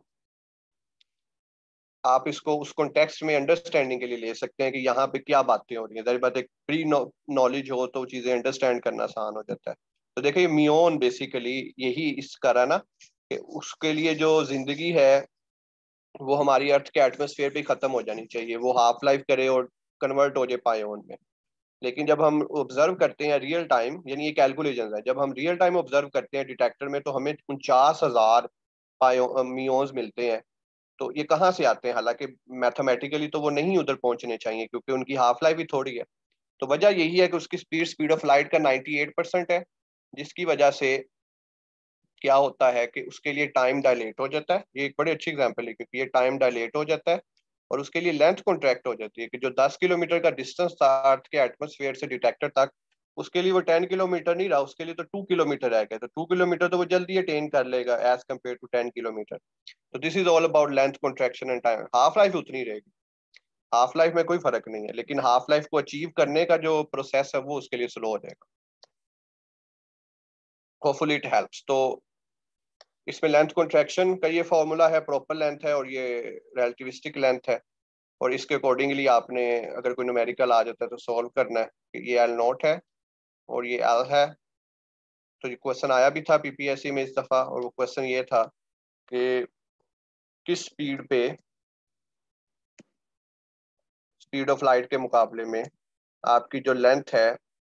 आप इसको उस कॉन्टेक्स्ट में अंडरस्टैंडिंग के लिए ले सकते हैं कि यहाँ पे क्या बातें हो रही हैं। जाहिर बात है प्री नॉलेज हो तो चीजें अंडरस्टैंड करना आसान हो जाता है। तो देखिए मियोन बेसिकली यही इसका है ना, कि उसके लिए जो जिंदगी है वो हमारी अर्थ के एटमोसफेयर पे खत्म हो जानी चाहिए, वो हाफ लाइफ करे और कन्वर्ट हो जाए पायोन में। लेकिन जब हम ऑब्जर्व करते हैं रियल टाइम, यानी ये कैलकुलेशन है, जब हम रियल टाइम ऑब्जर्व करते हैं डिटेक्टर में तो हमें 49,000 पायो मियोन्स मिलते हैं। तो ये कहाँ से आते हैं? हालांकि मैथमेटिकली तो वो नहीं उधर पहुंचने चाहिए क्योंकि उनकी हाफ लाइफ भी थोड़ी है। तो वजह यही है कि उसकी स्पीड स्पीड ऑफ लाइट का 98% है, जिसकी वजह से क्या होता है कि उसके लिए टाइम डायलेट हो जाता है। ये एक बड़ी अच्छी एग्जांपल है क्योंकि ये टाइम डायलेट हो जाता है और उसके लिए लेंथ कॉन्ट्रैक्ट हो जाती है, कि जो 10 किलोमीटर का डिस्टेंस था अर्थ के एटमोसफेयर से डिटेक्टर तक, उसके लिए वो 10 किलोमीटर नहीं रहा, उसके लिए तो 2 किलोमीटर रह गया। तो 2 किलोमीटर तो वो जल्दी अटेन कर लेगा एज कम्पेयर टू 10 किलोमीटर। तो this is all about length contraction and time. Half life उतनी रहेगी, हाफ लाइफ में कोई फर्क नहीं है, लेकिन हाफ लाइफ को अचीव करने का जो प्रोसेस है वो उसके लिए स्लो हो जाएगा। Hopefully it helps. तो इसमें लेंथ कॉन्ट्रैक्शन का ये फॉर्मूला है, प्रॉपर लेंथ है और ये रिलेटिविस्टिक लेंथ है। और इसके अकॉर्डिंगली आपने अगर कोई न्यूमेरिकल आ जाता है तो सॉल्व करना है कि ये एल नॉट है और ये एल है। तो ये क्वेश्चन आया भी था पीपीएससी में इस दफ़ा, और वो क्वेश्चन ये था कि किस स्पीड ऑफ लाइट के मुकाबले में आपकी जो लेंथ है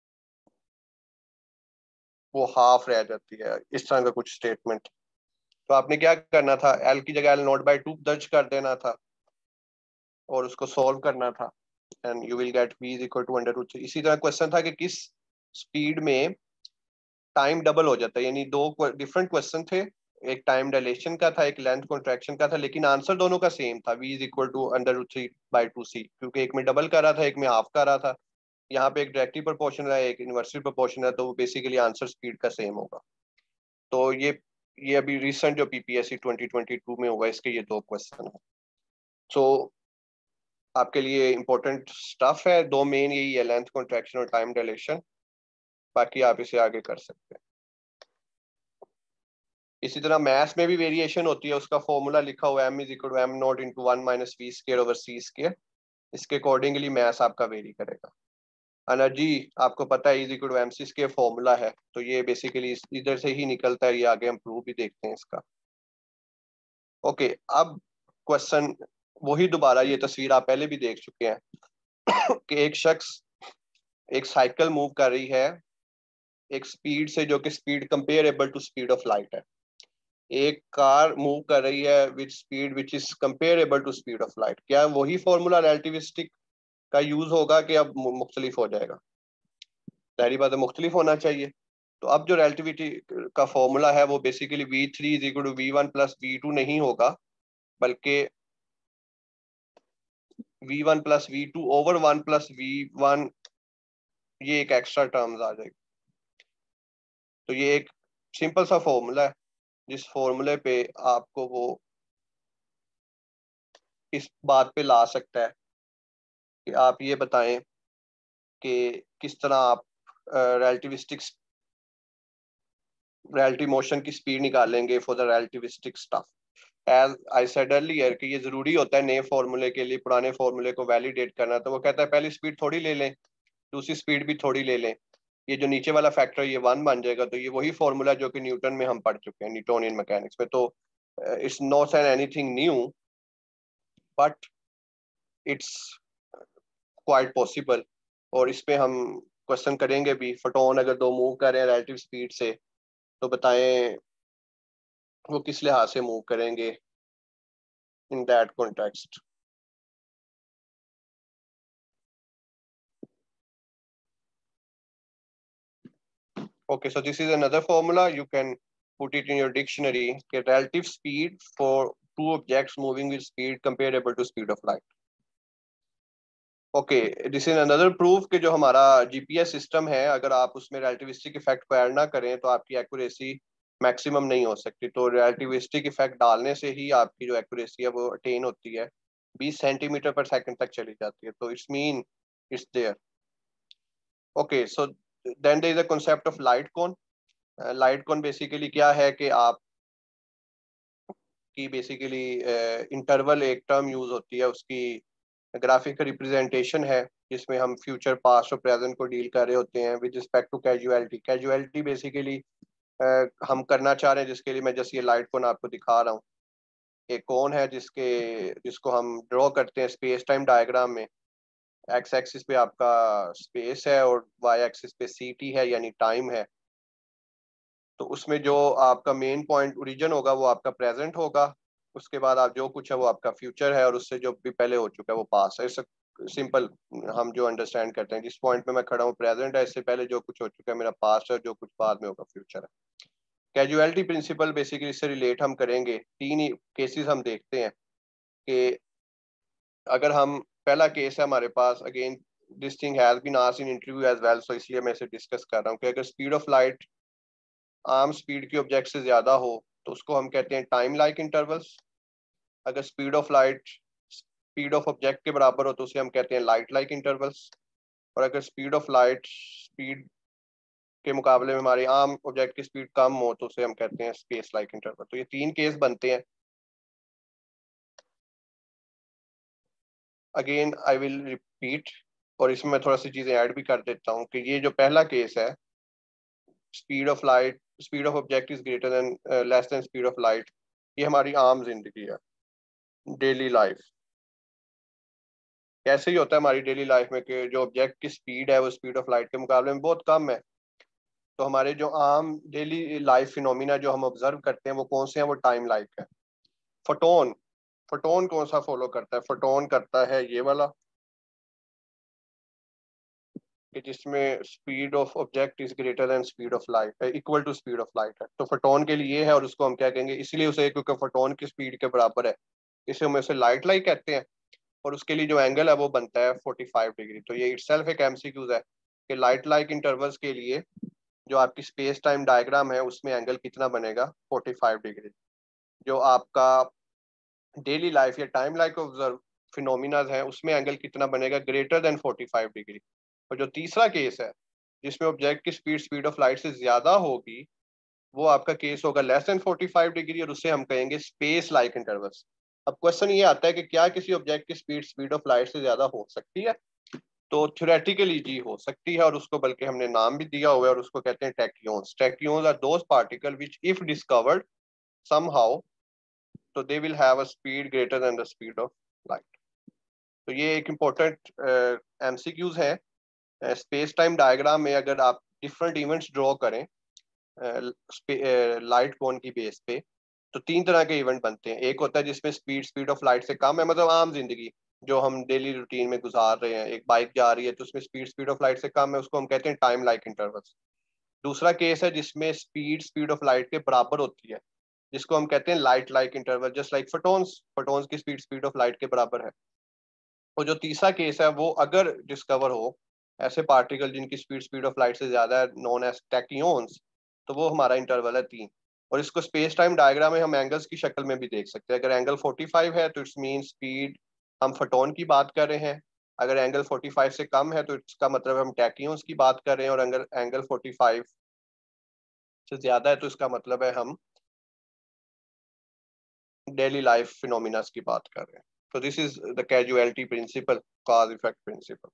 वो हाफ रह जाती है, इस तरह का कुछ स्टेटमेंट। तो आपने क्या करना था, एल की जगह एल नॉट बाई टू दर्ज कर देना था और उसको सॉल्व करना था, and you will get v is equal to under root three. इसी तरह क्वेश्चन था कि किस स्पीड में टाइम डबल हो जाता है, यानी दो डिफरेंट क्वेश्चन थे, एक टाइम डायलेशन का था, एक लेंथ कॉन्ट्रैक्शन का था, लेकिन आंसर दोनों का सेम था, v is equal to under root three by two C, क्योंकि एक में डबल कर रहा था एक में हाफ कर रहा था। यहाँ पे एक डायरेक्टली प्रोपोर्शनल है एक इनवर्सली प्रोपोर्शनल है, तो बेसिकली आंसर स्पीड का सेम होगा। तो ये अभी रिसेंट जो पीपीएससी 2022 में हुआ इसके ये दो क्वेश्चन है। सो आपके लिए इंपॉर्टेंट स्टफ है, दो मेन यही है, लेंथ कॉन्ट्रैक्शन और टाइम डायलेशन। बाकी आप इसे आगे कर सकते हैं। इसी तरह मैथ्स में भी वेरिएशन होती है, उसका फॉर्मूला लिखा हुआ है m is equal to m naught into one minus V square over C square. इसके अकॉर्डिंगली मैथ्स आपका वेरी करेगा। एनर्जी आपको पता है is equal to mc square formula है, तो ये बेसिकली इधर से ही निकलता है, ये आगे हम प्रूव भी देखते हैं इसका। ओके, अब क्वेश्चन वही दोबारा, ये तस्वीर आप पहले भी देख चुके हैं कि एक शख्स एक साइकिल मूव कर रही है एक स्पीड से जो कि speed comparable to speed of light है। एक कार मूव कर रही है with speed which is comparable to speed of light. क्या वही फॉर्मूला रिलेटिविस्टिक का यूज होगा कि अब मुख्तलिफ हो जाएगा? सारी बात है, मुख्तलिफ होना चाहिए। तो अब जो रिलेटिविटी का फॉर्मूला है वो basically V three is equal to V one plus V two नहीं होगा, बल्कि V one plus V two over one plus V one, ये एक एक्स्ट्रा टर्म्स आ जाएगी। तो ये एक सिंपल सा फॉर्मूला है जिस फॉर्मूले पे आपको वो इस बात पे ला सकता है कि आप ये बताएं कि किस तरह आप रिलेटिविस्टिक रिलेटिव मोशन की स्पीड निकालेंगे for the relativistic stuff. As I said earlier कि ये जरूरी होता है नए फॉर्मूले के लिए पुराने फॉर्मूले को वैलिडेट करना। तो वो कहता है पहली स्पीड थोड़ी ले लें, दूसरी स्पीड भी थोड़ी ले लें, ये जो नीचे वाला फैक्टर ये वन बन जाएगा। तो ये वही फॉर्मूला जो कि न्यूटन में हम पढ़ चुके हैं, न्यूटोनियन मैकेनिक्स में। तो it's not an anything new, but it's quite possible. और इस पे हम क्वेश्चन करेंगे भी, फोटोन अगर दो मूव कर रहे हैं रिलेटिव स्पीड से तो बताएं वो किस लिहाज से मूव करेंगे in that context. Okay, so this is another formula. You can put it in your dictionary. Okay, relative speed for two objects moving with speed comparable to speed of light. Okay, this is another proof कि जो हमारा जीपीएस सिस्टम है अगर आप उसमें रिलेटिविस्टिक इफेक्ट को ऐड ना करें तो आपकी एक्यूरेसी मैक्सिमम नहीं हो सकती। तो रिलेटिविस्टिक इफेक्ट डालने से ही आपकी जो एक्यूरेसी है वो अटेन होती है, 20 सेंटीमीटर पर सेकंड तक चली जाती है। तो it's mean it's there. Okay, so then there is a concept of light cone. Light cone basically क्या है कि आप की बेसिकली इंटरवल एक टर्म यूज होती है, उसकी ग्राफिक रिप्रेजेंटेशन है जिसमें हम फ्यूचर पास्ट और प्रेजेंट को डील कर रहे होते हैं with respect to causality. Causality basically हम करना चाह रहे हैं, जिसके लिए मैं जस्ट ये लाइट कोन आपको दिखा रहा हूँ। एक कोन है जिसको हम ड्रॉ करते हैं स्पेस टाइम डायग्राम में। एक्स एक्सिस पे आपका स्पेस है और वाई एक्सिस पे सी टी है, यानी टाइम है। तो उसमें जो आपका मेन पॉइंट ओरिजिन होगा वो आपका प्रेजेंट होगा, उसके बाद आप जो कुछ है वो आपका फ्यूचर है, और उससे जो भी पहले हो चुका है वो पास है। सिंपल हम जो अंडरस्टैंड करते हैं, जिस पॉइंट पे मैं खड़ा हूँ प्रेजेंट है, इससे पहले जो कुछ हो चुका है मेरा पास्ट है, जो कुछ बाद में होगा फ्यूचर है। कैजुअलिटी प्रिंसिपल बेसिकली इससे रिलेट हम करेंगे। तीन ही केसेस हम देखते हैं कि अगर हम, पहला केस है हमारे पास, again this thing has been asked in interview as well, so इसलिए मैं इसे डिस्कस कर रहा हूँ कि अगर स्पीड ऑफ लाइट आम स्पीड के ऑब्जेक्ट से ज्यादा हो तो उसको हम कहते हैं टाइम लाइक इंटरवल्स। अगर स्पीड ऑफ ऑब्जेक्ट के बराबर हो तो उसे हम कहते हैं लाइट लाइक इंटरवल्स। और अगर स्पीड के मुकाबले में हमारे आम ऑब्जेक्ट की स्पीड कम हो तो उसे हम कहते हैं स्पेस लाइक इंटरवल। तो ये तीन केस बनते हैं। अगेन आई विल रिपीट, और इसमें मैं थोड़ा सी चीज़ें ऐड भी कर देता हूँ कि ये जो पहला केस है, speed of light, speed of object is greater than less than speed of light, ये हमारी आम जिंदगी है, डेली लाइफ। कैसे ही होता है हमारी डेली लाइफ में कि जो ऑब्जेक्ट की स्पीड है वो स्पीड ऑफ लाइट के मुकाबले में बहुत कम है। तो हमारे जो आम डेली लाइफ फिनोमिना जो हम ऑब्जर्व करते हैं वो कौन से हैं? वो टाइम लाइक है। फोटोन, फोटोन कौन सा फॉलो करता है? फोटोन करता है ये वाला, कि जिसमें speed of object is greater than speed of light, equal to speed of light है। तो फोटोन के लिए है, और उसको हम क्या कहेंगे? इसलिए उसे, क्योंकि फोटोन की स्पीड के बराबर है, इसे हम उसे लाइट लाइट कहते हैं। और उसके लिए जो एंगल है वो बनता है 45 डिग्री। तो ये इटसेल्फ एक एमसीक्यूज है कि लाइट लाइक इंटरवल्स के लिए जो आपकी स्पेस टाइम डायग्राम है उसमें एंगल कितना बनेगा? 45 डिग्री। जो आपका डेली लाइफ या टाइम लाइक ऑब्जर्व फिनोमिना है उसमें एंगल कितना बनेगा? Greater than 45 degree. और जो तीसरा केस है जिसमें ऑब्जेक्ट की स्पीड स्पीड ऑफ लाइट से ज्यादा होगी, वो आपका केस होगा लेस देन 45 डिग्री, और उससे हम कहेंगे स्पेस लाइक इंटरवल्स। अब क्वेश्चन ये आता है कि क्या किसी ऑब्जेक्ट की स्पीड स्पीड ऑफ लाइट से ज्यादा हो सकती है? तो थ्योरेटिकली जी हो सकती है, और उसको बल्कि हमने नाम भी दिया हुआ है, और उसको कहते हैं tachyons. Tachyons are those particle which if discovered somehow, तो they will have a speed greater than the speed of light. तो ये एक इम्पोर्टेंट एमसीक्यूज है। स्पेस टाइम डायग्राम में अगर आप डिफरेंट इवेंट्स ड्रॉ करें लाइट कोन की बेस पे, तो तीन तरह के इवेंट बनते हैं। एक होता है जिसमें स्पीड स्पीड ऑफ लाइट से कम है, मतलब आम जिंदगी जो हम डेली रूटीन में गुजार रहे हैं, एक बाइक जा रही है तो उसमें स्पीड स्पीड ऑफ लाइट से कम है, उसको हम कहते हैं टाइम लाइक इंटरवल्स। दूसरा केस है जिसमें स्पीड स्पीड ऑफ लाइट के बराबर होती है, जिसको हम कहते हैं light like interval, just like photons, photons की स्पीड स्पीड ऑफ लाइट के बराबर है। और जो तीसरा केस है वो अगर डिस्कवर हो ऐसे पार्टिकल जिनकी स्पीड स्पीड ऑफ लाइट से ज्यादा है, नोन एज टैक्यून्स, तो वो हमारा इंटरवल है 3। और इसको स्पेस टाइम डायग्राम में हम एंगल्स की शक्ल में भी देख सकते हैं। अगर एंगल 45 है तो इट्स मीन स्पीड, हम फोटोन की बात कर रहे हैं। अगर एंगल 45 से कम है तो इसका मतलब हम टैक्यून्स की बात कर रहे हैं। और अगर एंगल 45 से ज्यादा है तो इसका मतलब है हम डेली लाइफ फिनोमिनास की बात कर रहे हैं। तो this is the causality principle, cause effect principle.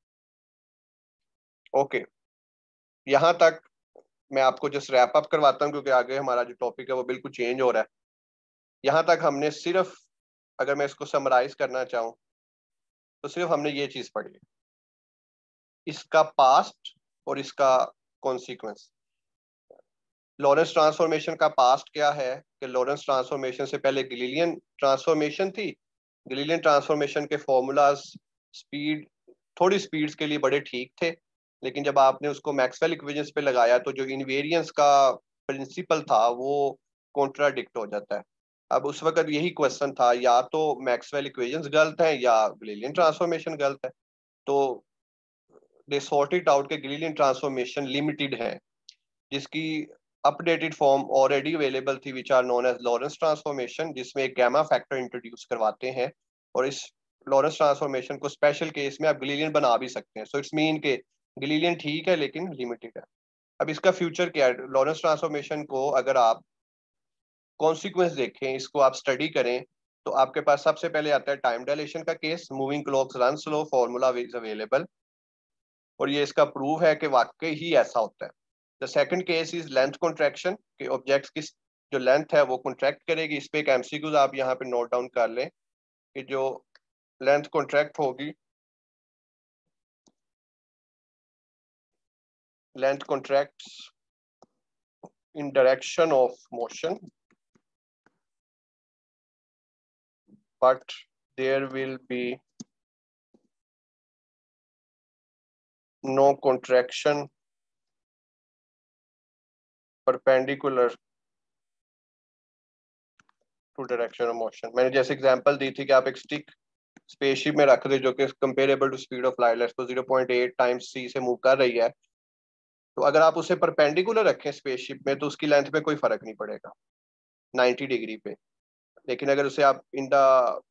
Okay, यहाँ तक मैं आपको जस्ट रैप अप करवाता हूँ, क्योंकि आगे हमारा जो टॉपिक है वो बिल्कुल चेंज हो रहा है। यहाँ तक हमने सिर्फ, अगर मैं इसको समराइज करना चाहूँ, तो सिर्फ हमने ये चीज पढ़ी, इसका पास्ट और इसका कॉन्सिक्वेंस। लॉरेंस ट्रांसफॉर्मेशन का पास्ट क्या है कि लॉरेंस ट्रांसफॉर्मेशन से पहले गलीलियन ट्रांसफॉर्मेशन थी। गलीलियन ट्रांसफॉर्मेशन के फॉर्मूलाज स्पीड, थोड़ी स्पीड्स के लिए बड़े ठीक थे, लेकिन जब आपने उसको मैक्सवेल इक्वेशंस पे लगाया तो जो इनवेरियंस का प्रिंसिपल था वो कॉन्ट्राडिक्ट हो जाता है। अब उस वक्त यही क्वेश्चन था, या तो मैक्सवेल इक्वेशंस गलत हैं या गलीलियन ट्रांसफॉर्मेशन गलत है। तो दे सॉर्ट इट आउट के गलीलियन ट्रांसफॉर्मेशन लिमिटेड है, जिसकी अपडेटेड फॉर्म ऑलरेडी अवेलेबल थी, which are known as Lorentz transformation, जिसमें एक गैमा फैक्टर इंट्रोड्यूस करवाते हैं। और इस लॉरेंस ट्रांसफॉर्मेशन को स्पेशल केस में आप गलीलियन बना भी सकते हैं। सो इट्स मीन के गलीलियन ठीक है लेकिन लिमिटेड है। अब इसका फ्यूचर क्या है? लॉरेंस ट्रांसफॉर्मेशन को अगर आप कॉन्सिक्वेंस देखें, इसको आप स्टडी करें, तो आपके पास सबसे पहले आता है टाइम डायलेशन का case, moving clocks run slow, formula is available, और ये इसका प्रूव है कि वाकई ही ऐसा होता है। The second case is length contraction, कि ऑब्जेक्ट्स की जो लेंथ है वो कॉन्ट्रैक्ट करेगी। इस पे एक एमसीक्यूज आप यहाँ पे नोट डाउन कर लें कि जो लेंथ कॉन्ट्रैक्ट होगी, length contracts in direction of motion, but there will be no contraction perpendicular to direction of motion। मैंने जैसे एग्जांपल दी थी कि आप एक स्टिक स्पेसशिप में रख दे जो कि comparable to speed of light, let's suppose 0.8 times c से मूव कर रही है, तो अगर आप उसे परपेंडिकुलर रखें स्पेसशिप में तो उसकी लेंथ में कोई फर्क नहीं पड़ेगा 90 डिग्री पे। लेकिन अगर उसे आप in the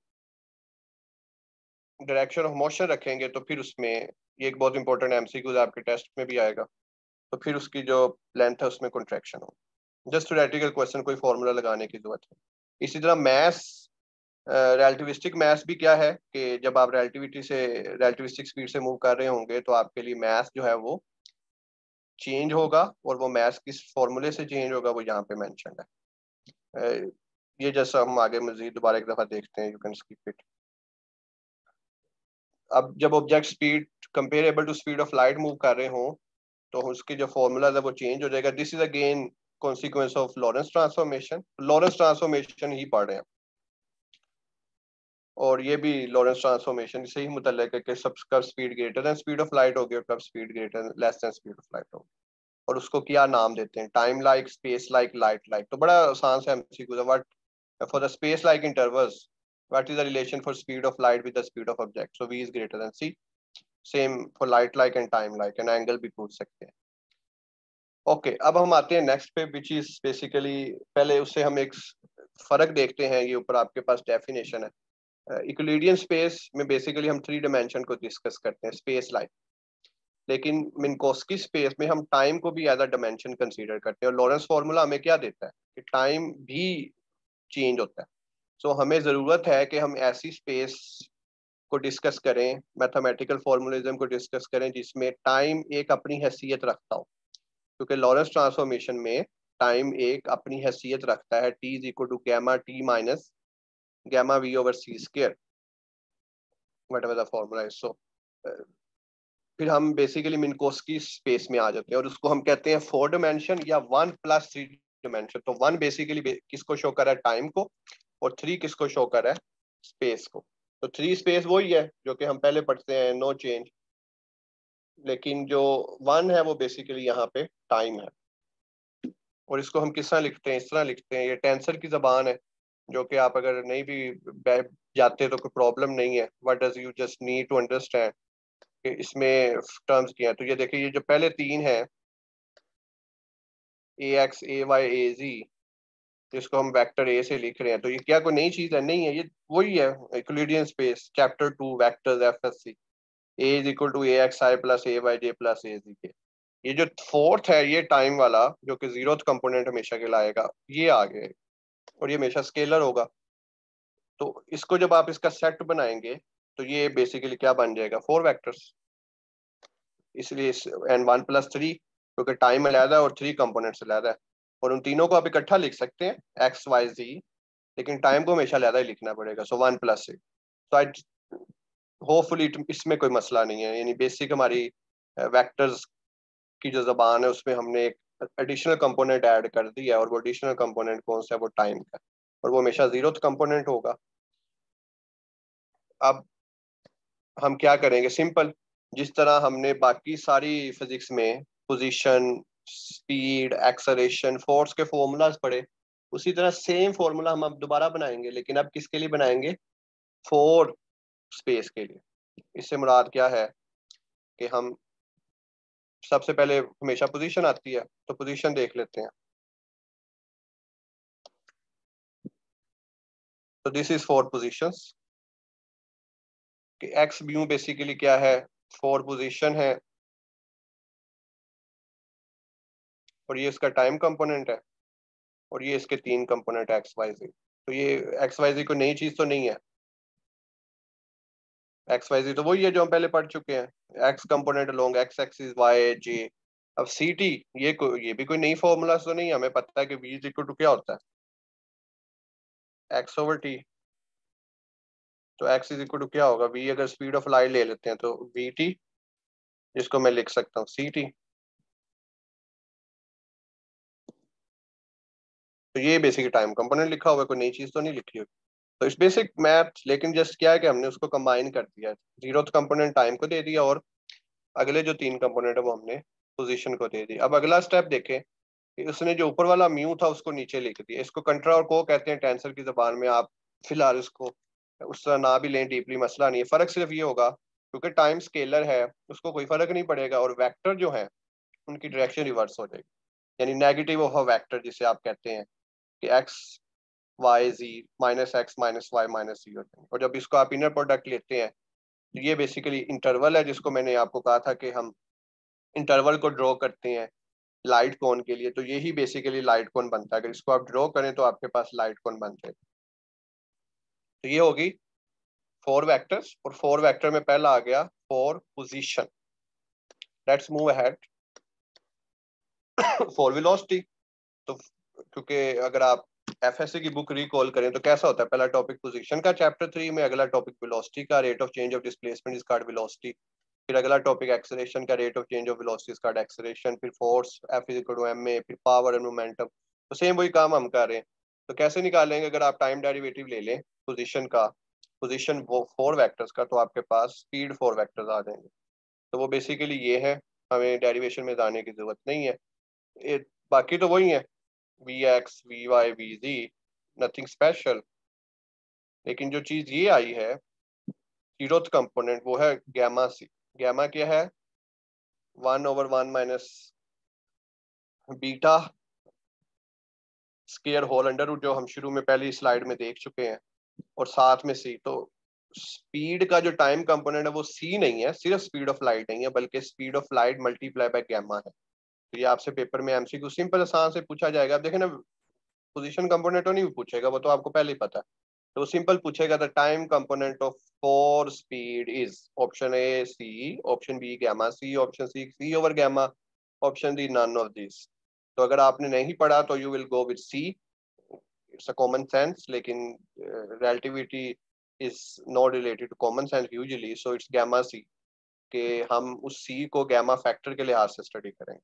direction of motion रखेंगे तो फिर उसमें, ये एक बहुत इंपॉर्टेंट एमसीक्यूज आपके टेस्ट में भी आएगा, तो फिर उसकी जो लेंथ है उसमें कॉन्ट्रैक्शन हो। जस्ट थ्योरेटिकल क्वेश्चन, कोई फॉर्मूला लगाने की जरूरत है। इसी तरह मैस रिलेटिविस्टिक मास भी क्या है कि जब आप रिलेटिविस्टिक स्पीड से मूव कर रहे होंगे तो आपके लिए मास जो है वो चेंज होगा, और वो मास किस फॉर्मूले से चेंज होगा वो यहाँ पे मेंशन है। ये जैसा हम आगे मजीद दोबारा एक दफा देखते हैं, यू कैन स्किप इट। अब जब object speed comparable to speed of light move कर रहे हो तो उसकी जो फॉर्मूला है वो चेंज हो जाएगा। This is again consequence of Lorentz transformation. Lorentz transformation ही पढ़ रहे हैं, और ये भी लॉरेंस ट्रांसफॉर्मेशन से ही मुतल्लिक है कि सब कब speed greater than speed of light होगी और कब speed greater less than speed of light होगी, और उसको क्या नाम देते हैं, time like, space like, light like. तो बड़ा आसान सा एमसीक्यू है। What for the space like intervals, what is the relation for speed of light with the speed of object, so v is greater than c। Same for light like and time like, and angle भी पूछ सकते हैं। ओके अब हम आते हैं नेक्स्ट पे, विच इज बेसिकली, पहले उससे हम एक फर्क देखते हैं। ये ऊपर आपके पास डेफिनेशन है। यूक्लिडियन स्पेस में बेसिकली हम 3 डायमेंशन को डिस्कस करते हैं, स्पेस लाइक। लेकिन मिन्कोस्की स्पेस में हम टाइम को भी एज अ डायमेंशन कंसीडर करते हैं, और लॉरेंस फार्मूला हमें क्या देता है कि टाइम भी चेंज होता है। सो हमें ज़रूरत है कि हम ऐसी स्पेस को डिस्कस करें, मैथमेटिकल फॉर्मूलिज्म को डिस्कस करें जिसमें टाइम एक अपनी हैसियत रखता हो, क्योंकि लॉरेंस ट्रांसफॉर्मेशन में टाइम एक अपनी हैसियत रखता है। T is equal to gamma t minus gamma v over c square, whatever the formula is. So फिर हम बेसिकली मिन्कोस्की स्पेस में आ जाते हैं, और उसको हम कहते हैं 4 डायमेंशन या 1+3 डायमेंशन। तो 1 बेसिकली किसको शो कर रहा है, टाइम को, और 3 किसको शो कर रहा है, स्पेस को। तो 3 स्पेस वही है जो कि हम पहले पढ़ते हैं, नो चेंज। लेकिन जो 1 है वो बेसिकली यहाँ पे टाइम है, और इसको हम किस तरह लिखते हैं, इस तरह लिखते हैं। ये टेंसर की जबान है, जो कि आप अगर नहीं भी जाते तो कोई प्रॉब्लम नहीं है। What does you just need to understand कि इसमें टर्म्स क्या है। तो ये देखिए, ये जो पहले 3 है, ए एक्स ए वाई ए जी, जिसको हम वेक्टर ए से लिख रहे हैं, तो ये क्या कोई नई चीज है, नहीं है, ये वही है। Euclidean space chapter 2 vectors FSC, A is equal to A x i plus A y j plus A z k. ये जो फोर्थ है, ये टाइम वाला, जो कि जीरोथ कंपोनेंट हमेशा के लाएगा, ये आ गए, और ये हमेशा स्केलर होगा। तो इसको जब आप इसका सेट बनाएंगे तो ये बेसिकली क्या बन जाएगा, 4 वेक्टर्स। इसलिए एन 1+3, क्योंकि टाइम अलहदा है और 3 कंपोनेंट्स अलहदा है, और उन तीनों को आप इकट्ठा लिख सकते हैं एक्स वाई जी, लेकिन टाइम को हमेशा अलहदा ही लिखना पड़ेगा। सो 1+6। तो आई होपफुली इसमें कोई मसला नहीं है। यानी बेसिक हमारी वेक्टर्स की जो जबान है उसमें हमने एक एडिशनल कंपोनेंट ऐड कर दिया है, और वो एडिशनल कंपोनेंट कौन सा है, वो टाइम का, और वो हमेशा जीरोथ कंपोनेंट होगा। अब हम क्या करेंगे, सिंपल, जिस तरह हमने बाकी सारी फिजिक्स में पोजीशन, स्पीड, एक्सेलरेशन, फोर्स के फॉर्मूलाज पढ़े, उसी तरह सेम फॉर्मूला हम अब दोबारा बनाएंगे, लेकिन अब किसके लिए बनाएंगे, फोर स्पेस के लिए। इससे मुराद क्या है कि हम सबसे पहले हमेशा पोजीशन आती है, तो पोजीशन देख लेते हैं। तो दिस इज 4 पोजीशंस, कि एक्स म्यू बेसिकली क्या है, 4 पोजीशन है, और ये इसका टाइम कंपोनेंट है, और ये इसके 3 कंपोनेंट एक्स वाई जी। तो ये एक्स वाई जी कोई नई चीज तो नहीं है, एक्स वाई जी तो वही है जो हम पहले पढ़ चुके हैं, x component along x axis y j. अब सी टी, ये भी कोई नई फॉर्मूला तो नहीं है, हमें पता है कि वी इज इक्वल टू क्या होता है, एक्स ओवर टी। तो एक्स इज इक्वल टू क्या होगा, वी अगर स्पीड ऑफ लाइट ले लेते हैं तो वी टी, जिसको मैं लिख सकता हूँ सी टी। तो ये बेसिक टाइम कंपोनेंट लिखा हुआ है, कोई नई चीज तो नहीं लिखी हुई। तो इस बेसिक मैथ, लेकिन जस्ट क्या है कि हमने उसको कंबाइन कर दिया, जीरो कंपोनेंट टाइम को दे दिया, और अगले जो 3 कंपोनेंट है वो हमने पोजीशन को दे दिया। अब अगला स्टेप देखें कि उसने जो ऊपर वाला म्यू था उसको नीचे लिख दिया। इसको कंट्रा और को कहते हैं टेंसर की जबान में। आप फिलहाल इसको उस तरह ना भी लें, डीपली मसला नहीं है। फर्क सिर्फ ये होगा, क्योंकि टाइम स्केलर है उसको कोई फर्क नहीं पड़ेगा, और वेक्टर जो है उनकी डायरेक्शन रिवर्स हो जाएगी, यानी नेगेटिव ऑफ अ वेक्टर, जिसे आप कहते हैं कि x y z minus x minus y minus z होते हैं। और जब इसको आप इनर प्रोडक्ट लेते हैं तो ये बेसिकली इंटरवल है, जिसको मैंने आपको कहा था कि हम इंटरवल को ड्रॉ करते हैं लाइट कोन के लिए। तो यही बेसिकली लाइट कोन बनता है, अगर इसको आप ड्रॉ करें तो आपके पास लाइट कोन बन जाएगा। तो ये होगी 4 वेक्टर्स, और 4 वेक्टर में पहला आ गया 4 position. Let's move ahead 4 velocity. तो क्योंकि अगर आप एफएससी की बुक रिकॉल करें तो कैसा होता है, पहला टॉपिक पोजीशन का चैप्टर 3 में, अगला टॉपिक वेलोसिटी का, rate of change of displacement is called velocity, फिर अगला टॉपिक एक्सेलरेशन का, rate of change of velocity is called acceleration, फिर force F is equal to m a, फिर पावर एंड मोमेंटम। तो सेम वही काम हम कर रहे हैं। तो कैसे निकालेंगे, अगर आप टाइम डेरिवेटिव ले लें पोजीशन का, पोजीशन 4 वेक्टर्स का, तो आपके पास स्पीड 4 वेक्टर्स आ जाएंगे। तो वो बेसिकली ये है, हमें डेरिवेशन में जाने की जरूरत नहीं है। बाकी तो वही है, v x v y v z, nothing special. लेकिन जो चीज ये आई है जीरोथ कंपोनेंट, वो है गैमा सी। गैमा क्या है, 1/1 minus beta square whole under root, जो हम शुरू में पहली स्लाइड में देख चुके हैं, और साथ में सी। तो स्पीड का जो टाइम कंपोनेंट है वो सी नहीं है, सिर्फ स्पीड ऑफ लाइट नहीं है, बल्कि speed of light multiply by gamma है। तो ये आपसे पेपर में एमसीक्यू सिंपल आसान से पूछा जाएगा। आप देखें ना, पोजीशन कंपोनेंट तो नहीं पूछेगा, वो तो आपको पहले ही पता है। तो सिंपल पूछेगा the time component of 4 speed is, option A c, option B gamma c, option C c over gamma, option D none of this. तो अगर आपने नहीं पढ़ा तो you will go with C, it's a common sense, लेकिन relativity is not related to common sense usually, so it's gamma c, कि हम उस सी को गैमा फैक्टर के लिहाज से स्टडी करेंगे।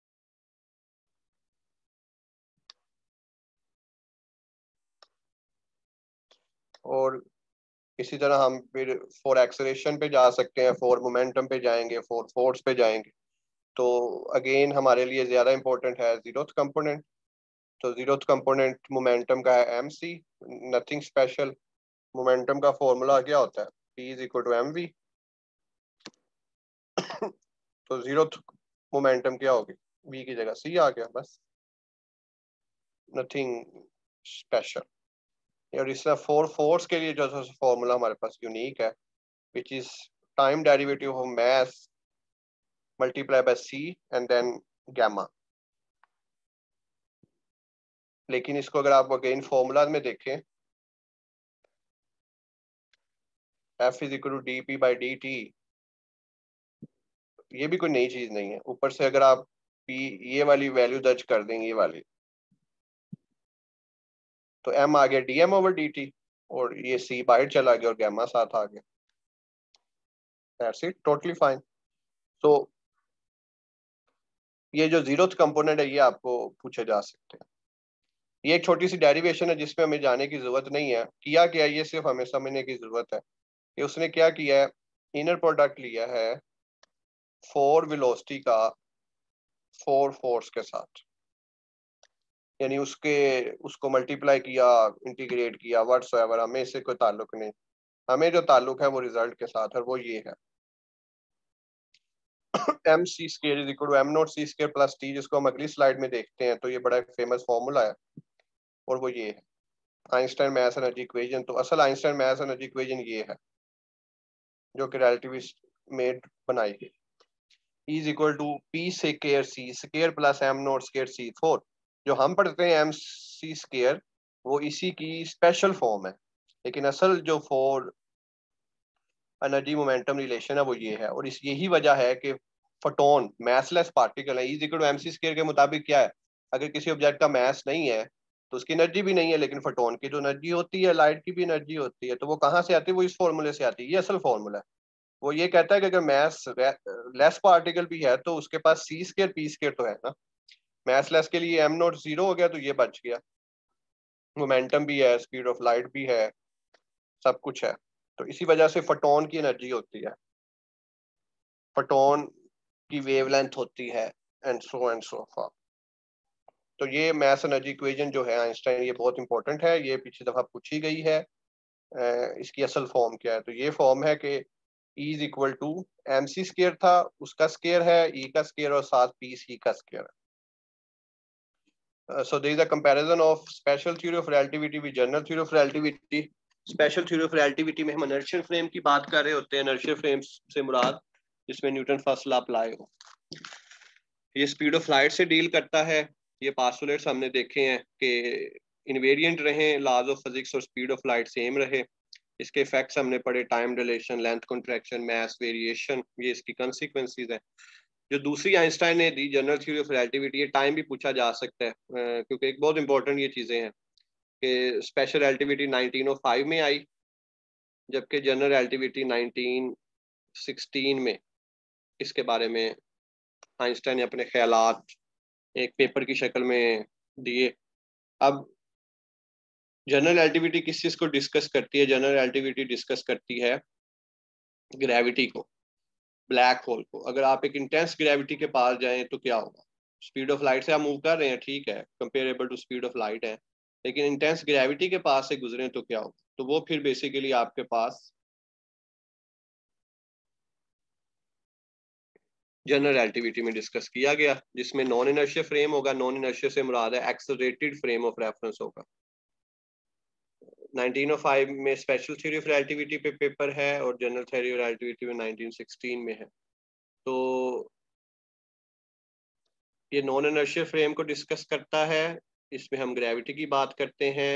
और इसी तरह हम फिर 4 एक्सेलरेशन पे जा सकते हैं, 4 मोमेंटम पे जाएंगे, 4 फोर्स पे जाएंगे। तो अगेन हमारे लिए ज्यादा इंपॉर्टेंट है जीरोथ कंपोनेंट। तो जीरोथ कंपोनेंट मोमेंटम का है m c, nothing special. Momentum का फॉर्मूला क्या होता है, p is equal to m v. तो जीरोथ मोमेंटम क्या होगी, वी की जगह सी आ गया, बस, नथिंग स्पेशल। और इस तरह 4 फोर्स के लिए जो फॉर्मूला हमारे पास यूनिक है, which is time derivative of mass multiply by c and then gamma. लेकिन इसको अगर आप अगेन फॉर्मूला में देखें, F is equal to d p by d t, ये भी कोई नई चीज नहीं है। ऊपर से अगर आप पी ये वाली वैल्यू दर्ज कर देंगे, ये वाली, तो एम आ गया d m over D t, और ये सी बाहर चला गया और गैमा साथ आ गया। That's it, totally fine. तो ये जो जीरोथ कंपोनेंट है ये आपको पूछे जा सकते हैं। ये एक छोटी सी डेरिवेशन है जिसमें हमें जाने की जरूरत नहीं है, किया क्या ये सिर्फ हमें समझने की जरूरत है कि उसने क्या किया है। इनर प्रोडक्ट लिया है 4 वेलोसिटी का 4 फोर्स के साथ, यानी उसको मल्टीप्लाई किया, इंटीग्रेट किया, व्हाटसोएवर, हमें इससे कोई ताल्लुक नहीं। हमें जो ताल्लुक है वो रिजल्ट के साथ है, वो ये है m c square is equal to m nought c square plus t, जिसको हम अगली स्लाइड में देखते हैं। तो ये बड़ा फेमस फॉर्मूला है, और वो ये है आइंस्टाइन मैथ्स एनर्जी इक्वेशन। तो असल आइंस्टाइन मैथ्स एनर्जी इक्वेशन ये है जो कि रिलेटिविस्ट में बनाई गई, is equal to p square c square plus M nought square c 4। जो हम पढ़ते हैं एम सी स्केयर, वो इसी की स्पेशल फॉर्म है, लेकिन असल जो 4 एनर्जी मोमेंटम रिलेशन है वो ये है। और इस यही वजह है कि फोटोन मैसलेस पार्टिकल है। Is equal to MC square के मुताबिक क्या है, अगर किसी ऑब्जेक्ट का मैस नहीं है तो उसकी एनर्जी भी नहीं है, लेकिन फोटोन की जो एनर्जी होती है, लाइट की भी एनर्जी होती है। तो वो कहाँ से आती है, वो इस फॉर्मूले से आती है। ये असल फॉर्मूला है। वो ये कहता है कि अगर मैस लेस पार्टिकल भी है तो उसके पास सी स्क्वायर पी स्क्वायर तो है ना। मैस लेस के लिए एम नॉट जीरो हो गया, तो ये बच गया। मोमेंटम भी है, स्पीड ऑफ लाइट भी है, सब कुछ है। तो इसी वजह से फोटोन की एनर्जी होती है, फोटोन की वेवलेंथ होती है, एंड सो फॉर। तो ये मैथ्स एनर्जी इक्वेशन जो है आइंस्टाइन, ये बहुत इंपॉर्टेंट है, ये पिछली दफा पूछी गई है। इसकी असल फॉर्म क्या है, तो ये फॉर्म है कि E is equal to m c square था, उसका स्केयर है E का स्केयर, और साथ पी सी का स्केयर है। So there is a comparison of special theory of relativity with general theory of relativity. Special theory of relativity में हम इनर्शियल फ्रेम की बात कर रहे होते हैं। इनर्शियल फ्रेम से मुराद जिसमें न्यूटन फर्स्ट लॉ अप्लाई हो। ये स्पीड ऑफ लाइट से डील करता है। ये पास्टुलेट्स हमने देखे हैं कि इनवेरिएंट रहे लॉज ऑफ फिजिक्स और स्पीड ऑफ लाइट सेम रहे। इसके इफेक्ट्स हमने पढ़े, time dilation, length contraction, mass variation, ये इसकी कॉन्सिक्वेंसेस हैं। जो दूसरी आइंस्टाइन ने दी जनरल थ्योरी ऑफ रिलेटिविटी, ये टाइम भी पूछा जा सकता है क्योंकि एक बहुत इंपॉर्टेंट ये चीजें हैं कि स्पेशल रिलेटिविटी 1905 में आई, जबकि जनरल रिलेटिविटी 1916 में इसके बारे में आइंस्टाइन ने अपने ख्यालात एक पेपर की शक्ल में दिए। अब जनरल रिलेटिविटी किस चीज को डिस्कस करती है? जनरल रिलेटिविटी डिस्कस करती है ग्रेविटी को, ब्लैक होल को। अगर आप एक इंटेंस ग्रेविटी के पास जाएं तो क्या होगा? स्पीड ऑफ लाइट से आप मूव कर रहे हैं, ठीक है, comparable to speed of light है, लेकिन इंटेंस ग्रेविटी के पास से गुजरे तो क्या होगा? तो वो फिर बेसिकली आपके पास जनरल रिलेटिविटी में डिस्कस किया गया, जिसमें नॉन इनर्शिया फ्रेम होगा। नॉन इनर्शिया से मुराद है एक्सेलरेटेड फ्रेम ऑफ रेफरेंस होगा। 1905 में स्पेशल थ्योरी ऑफ रिलेटिविटी पे पेपर है और जनरल थ्योरी ऑफ रिलेटिविटी में 1916 में है। तो ये नॉन इनर्शियल फ्रेम को डिस्कस करता है, इसमें हम ग्रेविटी की बात करते हैं,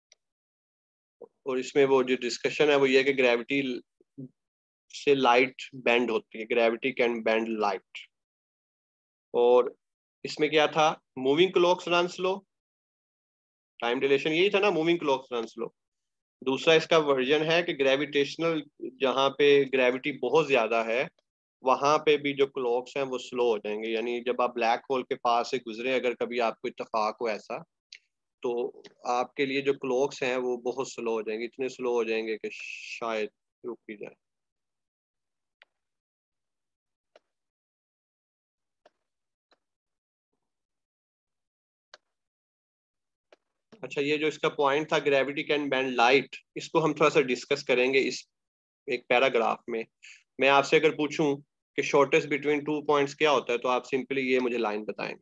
और इसमें वो जो डिस्कशन है वो ये है कि ग्रेविटी से लाइट बेंड होती है, ग्रेविटी कैन बेंड लाइट। और इसमें क्या था? Moving clocks run slow, time dilation यही था ना, मूविंग क्लॉक्स रन स्लो। दूसरा इसका वर्जन है कि ग्रेविटेशनल, जहाँ पे ग्रेविटी बहुत ज्यादा है वहां पे भी जो क्लॉक्स हैं वो स्लो हो जाएंगे। यानी जब आप ब्लैक होल के पास से गुजरे, अगर कभी आपको इत्तेफाक हो ऐसा, तो आपके लिए जो क्लॉक्स हैं वो बहुत स्लो हो जाएंगे, इतने स्लो हो जाएंगे कि शायद रुक ही जाए। अच्छा, ये जो इसका पॉइंट था ग्रेविटी कैन बेंड लाइट, इसको हम थोड़ा सा डिस्कस करेंगे इस एक पैराग्राफ में। मैं आपसे अगर पूछूं कि शॉर्टेस्ट बिटवीन टू पॉइंट्स क्या होता है, तो आप सिंपली ये मुझे लाइन बताएंगे,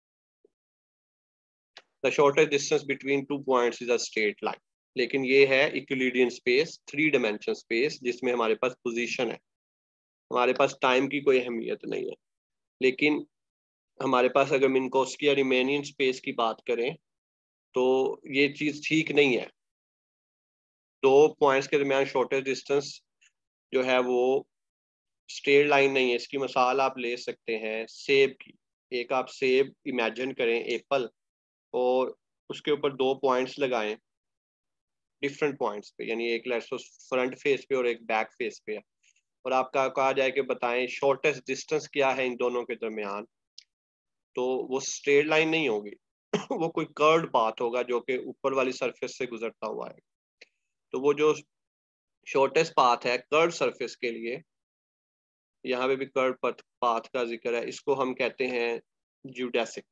the shortest distance between two points is a straight line. लेकिन ये है Euclidean space, three dimension space, जिसमें हमारे पास पोजीशन है, हमारे पास टाइम की कोई अहमियत नहीं है। लेकिन हमारे पास अगर मिन्कोस्की या रीमेनियन स्पेस की बात करें तो ये चीज़ ठीक नहीं है। दो पॉइंट्स के दरमियान शॉर्टेस्ट डिस्टेंस जो है वो स्ट्रेट लाइन नहीं है। इसकी मिसाल आप ले सकते हैं सेब की। एक आप सेब इमेजिन करें, एप्पल, और उसके ऊपर दो पॉइंट्स लगाएं डिफरेंट पॉइंट्स पे, यानी एक लेट्स फ्रंट फेस पे और एक बैक फेस पे है, और आपका कहा जाए कि बताएं शॉर्टेस्ट डिस्टेंस क्या है इन दोनों के दरमियान, तो वो स्ट्रेट लाइन नहीं होगी वो कोई कर्व्ड पाथ होगा जो कि ऊपर वाली सरफेस से गुजरता हुआ है। तो वो जो शॉर्टेस्ट पाथ है कर्व्ड सरफेस के लिए, यहाँ पे भी कर्व्ड पाथ का जिक्र है, इसको हम कहते हैं ज्यूडेसिक।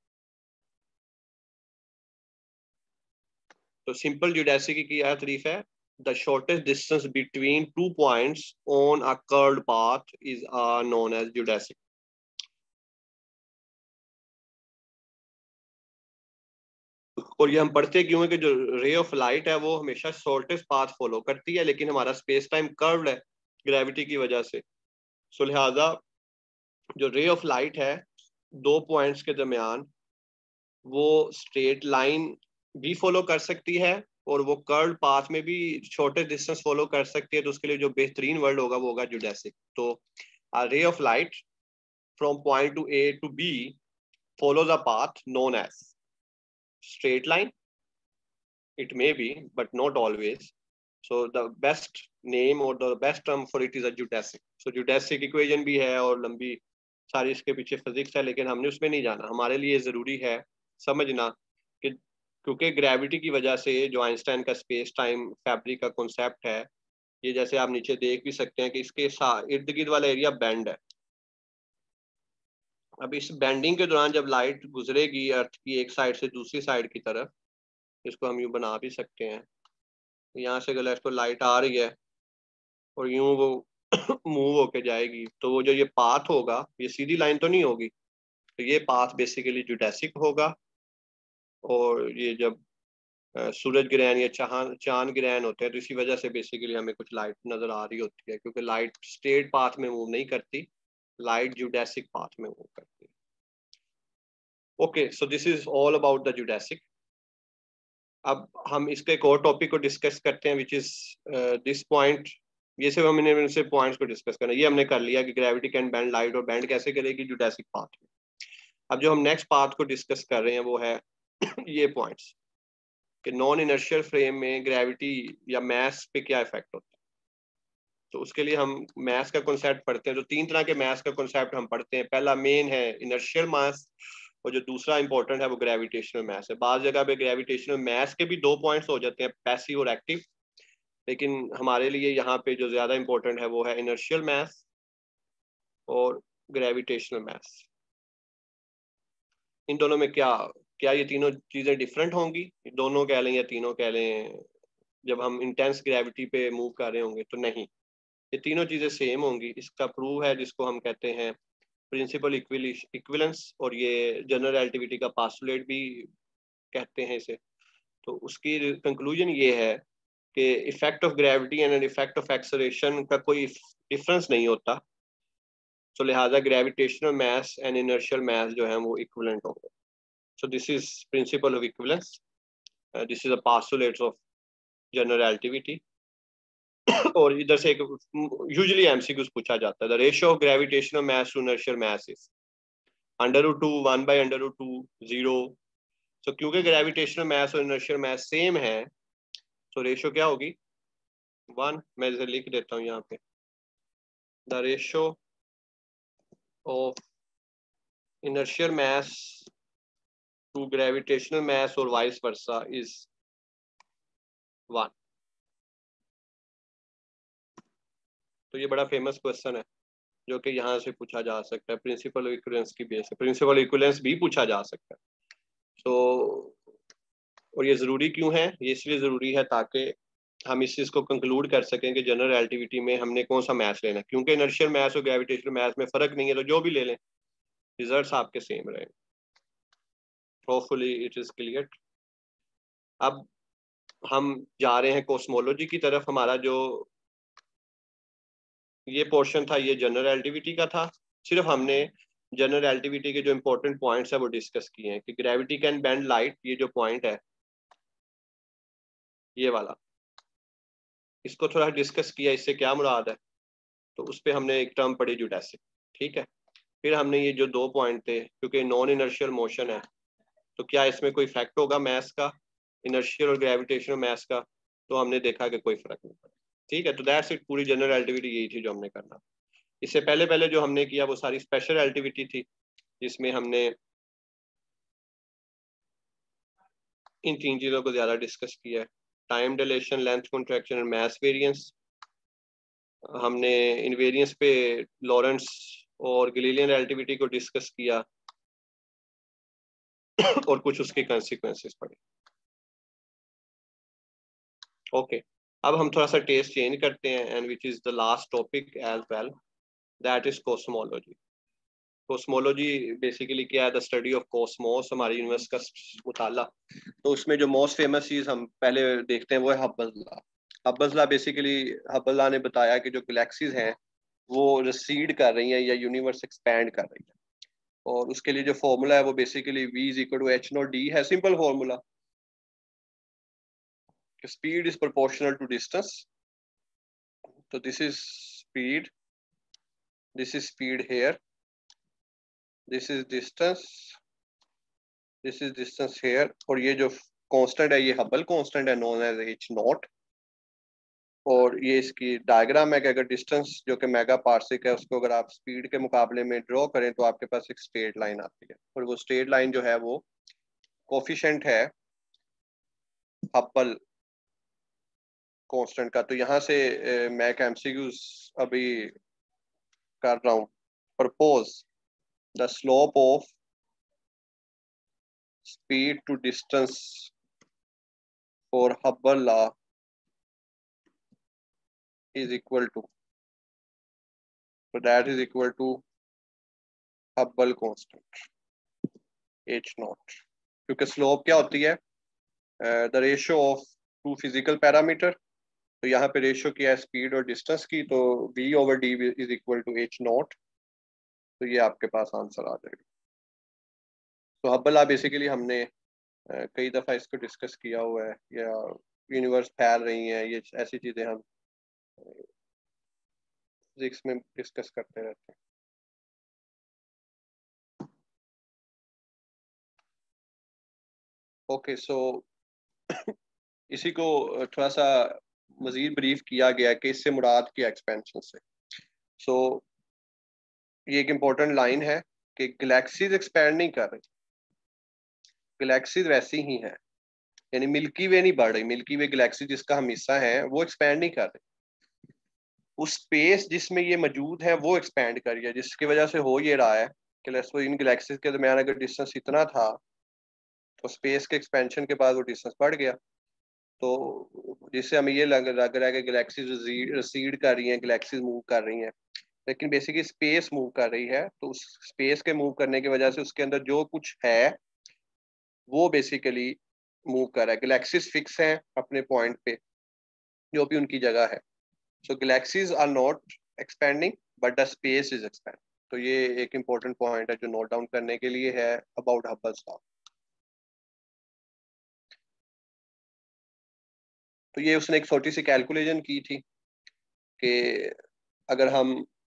तो सिंपल ज्यूडेसिक की क्या तारीफ है? The shortest distance between two points on a curved path is known as geodesic. और ये हम पढ़ते क्यों है कि जो रे ऑफ लाइट है वो हमेशा शॉर्टेस्ट पाथ फॉलो करती है, लेकिन हमारा स्पेस टाइम कर्व्ड है ग्रेविटी की वजह से। सो लिहाजा जो रे ऑफ लाइट है दो पॉइंट्स के दरमियान, वो स्ट्रेट लाइन भी फॉलो कर सकती है और वो कर्व्ड पाथ में भी शॉर्टेस्ट डिस्टेंस फॉलो कर सकती है। तो उसके लिए जो बेहतरीन वर्ड होगा वो होगा ज्यूडेसिक। तो ray of light from point to A to B follows a path known as straight line. It may be, but not always. So the best name or the best term for it is a geodesic. So geodesic equation भी है और लंबी सारी इसके पीछे फिजिक्स है, लेकिन हमने उसमें नहीं जाना। हमारे लिए ज़रूरी है समझना कि क्योंकि ग्रेविटी की वजह से जो आइंस्टाइन का स्पेस टाइम फैब्रिक का कॉन्सेप्ट है, ये जैसे आप नीचे देख भी सकते हैं कि इसके इर्द गिर्द वाला एरिया बेंड है। अब इस बेंडिंग के दौरान जब लाइट गुजरेगी अर्थ की एक साइड से दूसरी साइड की तरफ, इसको हम यूं बना भी सकते हैं, यहाँ से अगर लेफ्ट को लाइट आ रही है और यूं वो मूव होके जाएगी, तो वो जो ये पाथ होगा ये सीधी लाइन तो नहीं होगी, तो ये पाथ बेसिकली जुडेसिक होगा। और ये जब सूरज ग्रहण या चांद ग्रहण होते हैं तो इसी वजह से बेसिकली हमें कुछ लाइट नजर आ रही होती है, क्योंकि लाइट स्ट्रेट पाथ में मूव नहीं करती, लाइट जुडेसिक पाथ में मूव करती है। Okay, so this is all about the geodesic. अब हम इसके एक और टॉपिक को डिस्कस करते हैं विच इज दिस पॉइंट। ये सिर्फ हमने इनसे पॉइंट्स को डिस्कस करना, ये हमने कर लिया कि ग्रेविटी कैन बेंड लाइट, और बेंड कैसे करेगी जूडासिक पाथ में। अब जो हम नेक्स्ट पाथ को डिस्कस कर रहे हैं वो है ये पॉइंट्स कि नॉन इनर्शियल फ्रेम में ग्रेविटी या मैस पे क्या इफेक्ट होता है। तो उसके लिए हम मैस का कॉन्सेप्ट पढ़ते हैं। तो 3 तरह के मैस का कॉन्सेप्ट हम पढ़ते हैं। पहला मेन है इनर्शियल मास, और जो दूसरा इंपॉर्टेंट है वो ग्रेविटेशनल मैस है। बाज़ जगह पे ग्रेविटेशनल मैस के भी 2 पॉइंट्स हो जाते हैं, पैसिव और एक्टिव, लेकिन हमारे लिए यहाँ पे जो ज्यादा इंपॉर्टेंट है वो है इनर्शियल मैस और ग्रेविटेशनल मैस। इन दोनों में क्या क्या ये तीनों चीजें डिफरेंट होंगी, दोनों कह लें या तीनों कह लें, जब हम इंटेंस ग्रेविटी पे मूव कर रहे होंगे? तो नहीं, ये तीनों चीजें सेम होंगी। इसका प्रूव है जिसको हम कहते हैं प्रिंसिपल इक्विवेलेंस, और ये जनरल रिलेटिविटी का पास्टुलेट भी कहते हैं इसे। तो उसकी कंक्लूजन ये है कि effect of gravity and effect of acceleration का कोई डिफरेंस नहीं होता। तो लिहाजा gravitational mass and inertial mass जो है वो इक्विवेलेंट होंगे। So this is principle of equivalence, this is a postulate of general relativity. और इधर से एक यूजुअली एमसीक्यूज पूछा जाता है, the ratio of gravitational mass to inertial mass is √2 1 by √2 0। So क्योंकि ग्रेविटेशनल मैस और इनर्शियल मैस सेम है, तो रेशियो क्या होगी? 1। मैं इसे लिख देता हूँ यहाँ पे, the ratio of inertial mass to gravitational mass or vice versa is 1। तो ये बड़ा फेमस क्वेश्चन है जो कि यहाँ से पूछा जा सकता है, प्रिंसिपल इक्विवेलेंस की बेस पे। प्रिंसिपल इक्विवेलेंस भी पूछा जा सकता है। तो और ये ज़रूरी क्यों है? ये इसलिए ज़रूरी है ताकि हम इस चीज़ को कंक्लूड कर सकें कि जनरल रिलेटिविटी में हमने कौन सा मैथ लेना है। क्योंकि इनर्शियल मैथ और ग्रेविटेशनल मैथ में फ़र्क नहीं है, तो जो भी ले लें रिजल्ट्स आपके सेम रहे। Hopefully it is clear. अब हम जा रहे हैं कॉस्मोलॉजी की तरफ। हमारा जो ये पोर्शन था ये जनरल रिलेटिविटी का था। सिर्फ हमने जनरल रिलेटिविटी के जो इंपॉर्टेंट पॉइंट्स है वो डिस्कस किए हैं कि ग्रेविटी कैन बेंड लाइट, ये जो पॉइंट है ये वाला, इसको थोड़ा डिस्कस किया, इससे क्या मुराद है। तो उस पर हमने एक टर्म पढ़ी जूडासिक, ठीक है। फिर हमने ये जो 2 पॉइंट थे, क्योंकि नॉन इनर्शियल मोशन है तो क्या इसमें कोई इफेक्ट होगा मैथ्स का, इनर्शियल और ग्रेविटेशनल मैथ्स का? तो हमने देखा कि कोई फर्क नहीं पड़ा, ठीक है। तो दैट्स इट, पूरी जनरल रिलेटिविटी यही थी जो हमने करना। इससे पहले पहले जो हमने किया वो सारी स्पेशल रिलेटिविटी थी, जिसमें हमने इन 3 चीज़ों को ज़्यादा डिस्कस किया है, टाइम डिलेशन, लेंथ कॉन्ट्रैक्शन और मास वेरिएंस। हमने इनवेरियंस पे लॉरेंट्स और गैलीलियन रिलेटिविटी को डिस्कस किया और कुछ उसके कॉन्सिक्वेंसेस पढ़े। ओके, अब हम थोड़ा सा टेस्ट चेंज करते हैं, and which is the last topic as well, that is cosmology. Cosmology basically क्या है? द स्टडी ऑफ कॉस्मोस, हमारे यूनिवर्स का मुताला। तो उसमें जो मोस्ट फेमस चीज़ हम पहले देखते हैं वो है Hubble law. Hubble law basically, Hubble law ने बताया कि जो गैलेक्सीज हैं वो रिसीड कर रही हैं या यूनिवर्स एक्सपैंड कर रही है। और उसके लिए जो फॉर्मूला है वो basically v is equal to h0d है, simple formula. Speed is proportional to distance. तो this is speed, this is speed here, this is distance, this is distance here. और ये जो कांस्टेंट है ये हबल कांस्टेंट है, नोन एज h0। और ये इसकी डायग्राम है कि अगर डिस्टेंस जो कि मेगा पार्सिक है उसको अगर आप स्पीड के मुकाबले में ड्रॉ करें तो आपके पास एक स्ट्रेट लाइन आती है, और वो स्ट्रेट लाइन जो है वो कोफिशिएंट है हब्बल कांस्टेंट का। तो यहाँ से मैं एक एमसीक्यूज अभी कर रहा हूँ। Propose the slope of speed to distance for Hubble law is equal to, so that is equal to Hubble constant h0। क्योंकि स्लोप क्या होती है? The ratio of two physical parameter. तो यहाँ पे रेशियो किया है स्पीड और डिस्टेंस की, तो v/d is equal to h0। तो ये आपके पास आंसर आ जाएगा। तो हब्बल लॉ बेसिकली हमने कई दफ़ा इसको डिस्कस किया हुआ है, या यूनिवर्स फैल रही हैं, ये ऐसी चीज़ें हम फिजिक्स में डिस्कस करते रहते हैं। ओके, सो इसी को थोड़ा सा मजीद ब्रीफ किया गया कि इससे मुराद क्या एक्सपेंशन से। सो ये एक इम्पोर्टेंट लाइन है कि गैलेक्सीज एक्सपैंड नहीं कर रही, गैलेक्सीज वैसी ही हैं, यानी मिल्की वे नहीं बढ़ रही। मिल्की वे गैलेक्सी जिसका हम हिस्सा है वो एक्सपैंड नहीं कर रही, उस स्पेस जिसमें ये मौजूद है वो एक्सपैंड कर रही है, जिसकी वजह से हो ये रहा है कि लेट्स सपोज इन गैलेक्सीज के दरमियान अगर डिस्टेंस इतना था तो स्पेस के एक्सपेंशन के बाद वो डिस्टेंस बढ़ गया। तो जिससे हमें ये लग रहा है कि गैलेक्सीज रिसीड कर रही हैं, गैलेक्सीज मूव कर रही हैं, लेकिन बेसिकली स्पेस मूव कर रही है। तो उस स्पेस के मूव करने की वजह से उसके अंदर जो कुछ है वो बेसिकली मूव कर रहा है। गैलेक्सीज फिक्स हैं अपने पॉइंट पे, जो भी उनकी जगह है। So galaxies are not expanding but the space is expand. तो ये एक इम्पोर्टेंट पॉइंट है जो नोट डाउन करने के लिए है अबाउट हबल्स लॉ। तो ये उसने एक छोटी सी कैलकुलेशन की थी कि अगर हम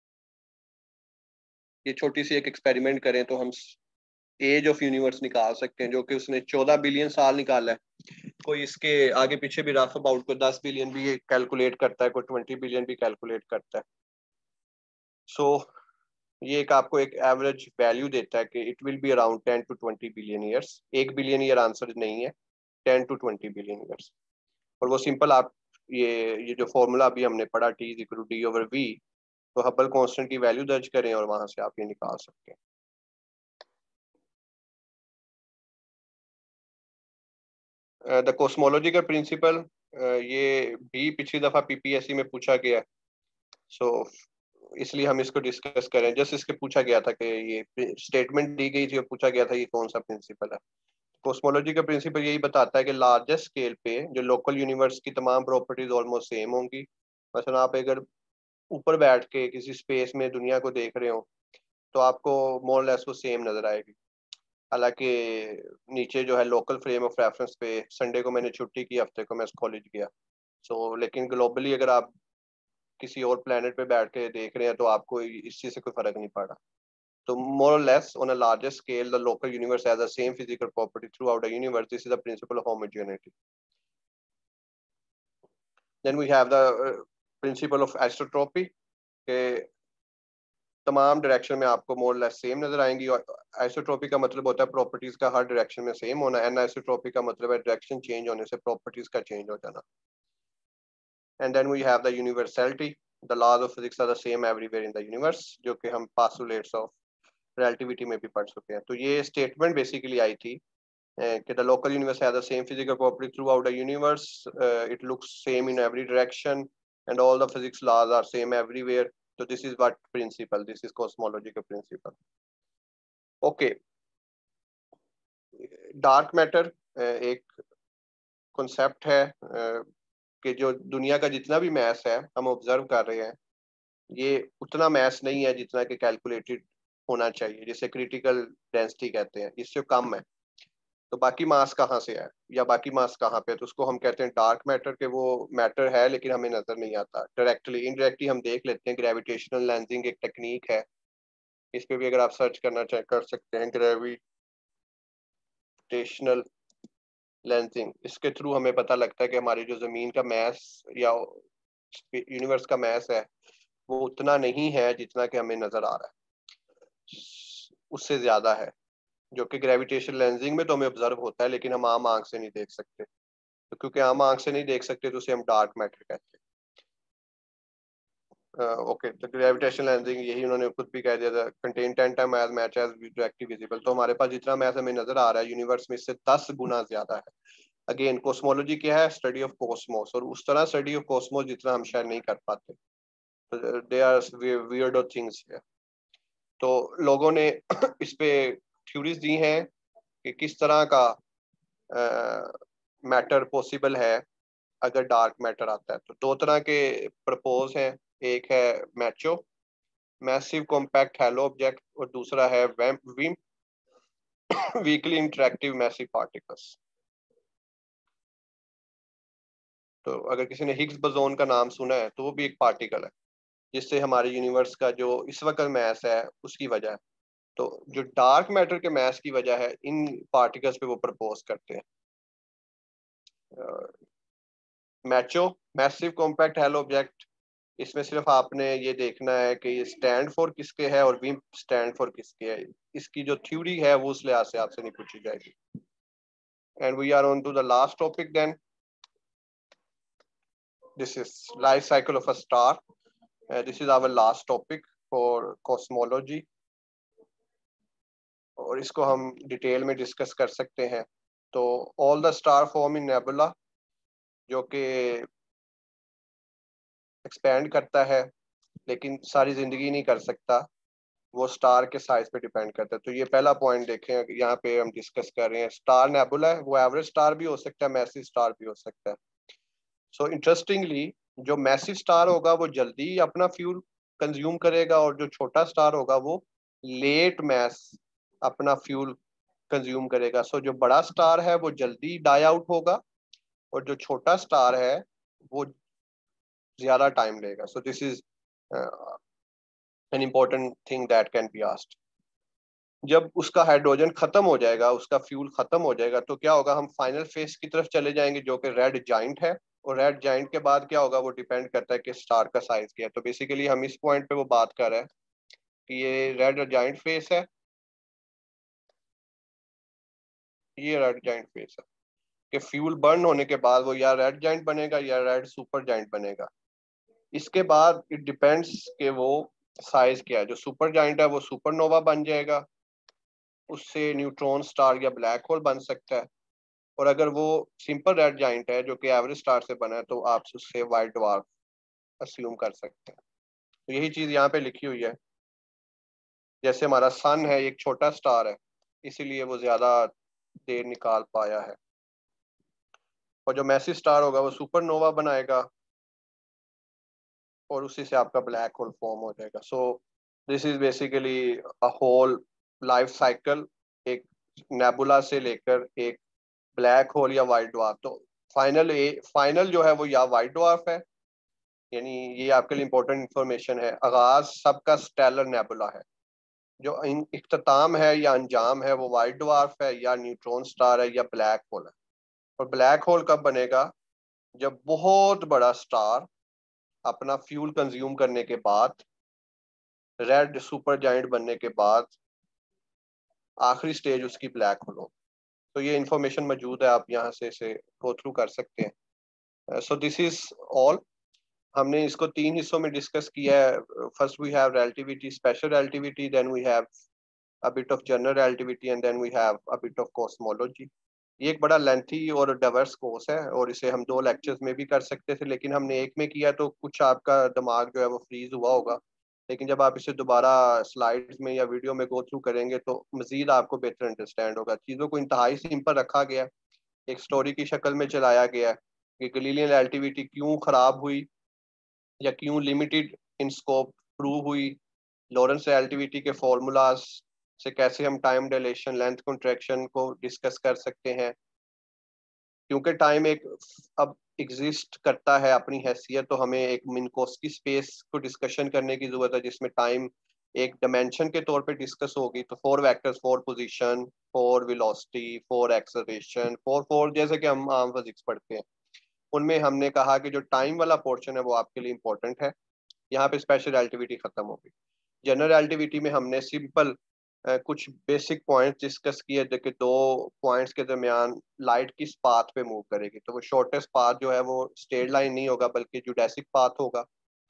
ये छोटी सी एक एक्सपेरिमेंट करें तो हम एज ऑफ यूनिवर्स निकाल सकते हैं, जो कि उसने 14 बिलियन साल निकाला है। कोई इसके आगे पीछे भी रफ अबाउट को 10 बिलियन भी कैलकुलेट करता है, कोई 20 बिलियन भी कैलकुलेट करता है। सो ये एक आपको एक एवरेज वैल्यू देता है कि it will be around 10 to 20 billion years. 1 billion year answer नहीं है, 10 to 20 बिलियन ईयर्स। और वो सिंपल आप ये जो फॉर्मूला अभी हमने पढ़ा T=D/V, तो हबल कांस्टेंट की वैल्यू दर्ज करें और वहां से आप ये निकाल सकते हैं। द कोस्मोलॉजिकल प्रिंसिपल, ये भी पिछली दफा पीपीएससी में पूछा गया, सो इसलिए हम इसको डिस्कस करें। जस्ट इसके पूछा गया था कि ये स्टेटमेंट दी गई थी और पूछा गया था ये कौन सा प्रिंसिपल है। कोस्मोलॉजी का प्रिंसिपल यही बताता है कि लार्जेस्ट स्केल पे जो लोकल यूनिवर्स की तमाम प्रॉपर्टीज ऑलमोस्ट सेम होंगी। मसलन आप अगर ऊपर बैठ के किसी स्पेस में दुनिया को देख रहे हो तो आपको मोर लेस वो सेम नजर आएगी। हालांकि नीचे जो है लोकल फ्रेम ऑफ रेफरेंस पे संडे को मैंने छुट्टी की, हफ्ते को मैं कॉलेज गया। लेकिन ग्लोबली अगर आप किसी और प्लेनेट पे बैठ के देख रहे हैं तो आपको इस चीज से कोई फर्क नहीं पड़ा। तो more or less on a larger scale the local universe has the same physical property throughout the universe. This is the principle of homogeneity. Then we have the principle of isotropy के तमाम डायरेक्शन में आपको मोर लेस सेम नजर आएंगी। और आइसोट्रोपी का मतलब होता है प्रॉपर्टीज का हर डायरेक्शन में सेम होना। एन आइसोट्रोपी का मतलब है डायरेक्शन चेंज होने से प्रॉपर्टीज का चेंज हो जाना। And then we have the universality, the laws of physics are the same everywhere in the universe, जो कि हम पास्टुलेट्स ऑफ रिलेटिविटी में भी पढ़ चुके हैं। तो ये स्टेटमेंट बेसिकली आई थी कि the local universe has the same physical property throughout the universe. It looks same in every direction, and all the physics laws are same everywhere. So this is what principle. This is cosmological principle. Okay, dark matter एक कॉन्सेप्ट है कि जो दुनिया का जितना भी मैस है हम ऑब्जर्व कर रहे हैं, ये उतना मैस नहीं है जितना कि कैलकुलेटेड होना चाहिए, जिसे क्रिटिकल डेंसिटी कहते हैं, इससे कम है। तो बाकी मास कहाँ से है या बाकी मास कहाँ पे है, तो उसको हम कहते हैं डार्क मैटर के वो मैटर है लेकिन हमें नजर नहीं आता। डायरेक्टली इनडायरेक्टली हम देख लेते हैं। ग्रेविटेशनल लेंसिंग एक टेक्निक है, इस पे भी अगर आप सर्च करना चाहे कर सकते हैं, ग्रेविटेशनल लेंसिंग। इसके थ्रू हमें पता लगता है कि हमारी जो जमीन का मैस या यूनिवर्स का मैस है वो उतना नहीं है जितना कि हमें नजर आ रहा है, उससे ज्यादा है, जो कि ग्रेविटेशनल लेंसिंग में तो हमें ऑब्जर्व होता है लेकिन हम आम आंख से नहीं देख सकते। तो क्योंकि आम आंख से नहीं देख सकते तो उसे हम डार्क मैटर कहते हैं। ओके, तो ग्रेविटेशनल लेंसिंग यही उन्होंने खुद भी कह दिया था, contain 10 time as much as directly visible. तो हमारे पास जितना मैथ हमें नजर आ रहा है यूनिवर्स में इससे 10 गुना ज्यादा है। अगेन कोस्मोलॉजी क्या है? स्टडी ऑफ कॉस्मोस, और उस तरह स्टडी ऑफ कॉस्मोस जितना हम शायद नहीं कर पाते। दे आर वियर्ड थिंग्स है। तो लोगों ने इस पे थ्योरीज दी हैं कि किस तरह का मैटर पॉसिबल है अगर डार्क मैटर आता है। तो दो तरह के प्रपोज हैं, एक है MACHO massive compact halo object और दूसरा है विम्प। Weakly interactive massive particles. तो अगर किसी ने हिग्स बोसोन का नाम सुना है तो वो भी एक पार्टिकल है जिससे हमारे यूनिवर्स का जो इस वक्त मैस है उसकी वजह है। तो जो डार्क मैटर के मैस की वजह है इन पार्टिकल्स पे वो प्रपोज करते हैं। MACHO massive compact halo object, इसमें सिर्फ आपने ये देखना है कि ये स्टैंड फॉर किसके है और विम्प स्टैंड फॉर किसके है। इसकी जो थ्योरी है वो उस लिहाज से आपसे नहीं पूछी जाएगी। And we are on to the last topic then, this is life cycle of a star. This is our last topic for cosmology, और इसको हम डिटेल में डिस्कस कर सकते हैं। तो all the star form in nebula, जो कि एक्सपैंड करता है लेकिन सारी जिंदगी नहीं कर सकता, वो स्टार के साइज पे डिपेंड करता है। तो ये पहला पॉइंट देखें, यहाँ पे हम डिस्कस कर रहे हैं स्टार नेबुला है, वो एवरेज स्टार भी हो सकता है, मैसिव स्टार भी हो सकता है। सो इंटरेस्टिंगली जो मैसिव स्टार होगा वो जल्दी अपना फ्यूल कंज्यूम करेगा, और जो छोटा स्टार होगा वो लेट मैस अपना फ्यूल कंज्यूम करेगा। सो जो बड़ा स्टार है वो जल्दी डाई आउट होगा, और जो छोटा स्टार है वो ज्यादा टाइम लेगा। So this is an important thing that can be asked. जब उसका हाइड्रोजन खत्म हो जाएगा, उसका फ्यूल खत्म हो जाएगा, तो क्या होगा, हम फाइनल फेज की तरफ चले जाएंगे जो कि रेड जाइंट है। और रेड जाइंट के बाद क्या होगा वो डिपेंड करता है कि स्टार का साइज क्या है। तो बेसिकली हम इस पॉइंट पे वो बात कर रहे हैं कि ये रेड जाइंट फेस है, ये रेड जाइंट फेस है कि फ्यूल बर्न होने के बाद वो या रेड जाइंट बनेगा या रेड सुपर जाइंट बनेगा। इसके बाद इट डिपेंड्स कि वो साइज क्या है। जो सुपर जाइंट है वो सुपरनोवा बन जाएगा, उससे न्यूट्रॉन स्टार या ब्लैक होल बन सकता है। और अगर वो सिंपल रेड जाइंट है जो कि एवरेज स्टार से बना है, तो आप उससे वाइट ड्वार्फ अस्यूम कर सकते हैं। तो यही चीज यहाँ पे लिखी हुई है। जैसे हमारा सन है एक छोटा स्टार है, इसीलिए वो ज्यादा देर निकाल पाया है, और जो मैसिव स्टार होगा वो सुपरनोवा बनाएगा, और उसी से आपका ब्लैक होल फॉर्म हो जाएगा। So this is basically a whole life cycle, एक नेबुला से लेकर एक ब्लैक होल या वाइट ड्वार्फ। तो फाइनल जो है वो या वाइट ड्वार्फ है, यानी ये आपके लिए इंपॉर्टेंट इंफॉर्मेशन है। आगाज सबका स्टेलर नेबुला है, जो इख्तिताम है या अंजाम है वो वाइट ड्वार्फ है या न्यूट्रॉन स्टार है या ब्लैक होल है। और ब्लैक होल कब बनेगा, जब बहुत बड़ा स्टार अपना फ्यूल कंज्यूम करने के बाद, रेड सुपर जाइंट बनने के बाद आखिरी स्टेज उसकी ब्लैक होल हो। तो ये इंफॉर्मेशन मौजूद है, आप यहाँ से इसे गो थ्रू कर सकते हैं। So this is all. हमने इसको 3 हिस्सों में डिस्कस किया है। First we have relativity, special relativity, then we have a bit of general relativity, and then we have a bit of cosmology। ये एक बड़ा लेंथी और डाइवर्स कोर्स है, और इसे हम 2 लेक्चर्स में भी कर सकते थे, लेकिन हमने एक में किया तो कुछ आपका दिमाग जो है वो फ्रीज हुआ होगा। लेकिन जब आप इसे दोबारा स्लाइड्स में या वीडियो में गो थ्रू करेंगे तो मजीद आपको बेहतर अंडरस्टैंड होगा। चीज़ों को इंतहाई सिंपल रखा गया है, एक स्टोरी की शक्ल में चलाया गया है कि गलीलियन रिलेटिविटी क्यों खराब हुई या क्यों लिमिटेड इन स्कोप प्रूव हुई, लॉरेंस रिलेटिविटी के फॉर्मूलाज से कैसे हम टाइम डायलेशन लेंथ कॉन्ट्रैक्शन को डिस्कस कर सकते हैं, क्योंकि टाइम एक अब एग्जिस्ट करता है अपनी हैसियत, तो हमें एक मिनकोस्की स्पेस को डिस्कशन करने की जरूरत है जिसमें टाइम एक डायमेंशन के तौर पे डिस्कस होगी। तो 4 वेक्टर्स, 4 पोजीशन, 4 वेलोसिटी, 4 एक्सेलरेशन, 4 जैसे कि हम आम फिजिक्स पढ़ते हैं, उनमें हमने कहा कि जो टाइम वाला पोर्शन है वो आपके लिए इंपॉर्टेंट है। यहाँ पे स्पेशल रिलेटिविटी खत्म होगी। जनरल रिलेटिविटी में हमने सिंपल कुछ बेसिक पॉइंट्स डिस्कस किए जो कि 2 पॉइंट्स के दरमियान लाइट किस पाथ पे मूव करेगी। तो वो शॉर्टेस्ट पाथ जो है वो स्ट्रेट लाइन नहीं होगा बल्कि जुडेसिक पाथ होगा।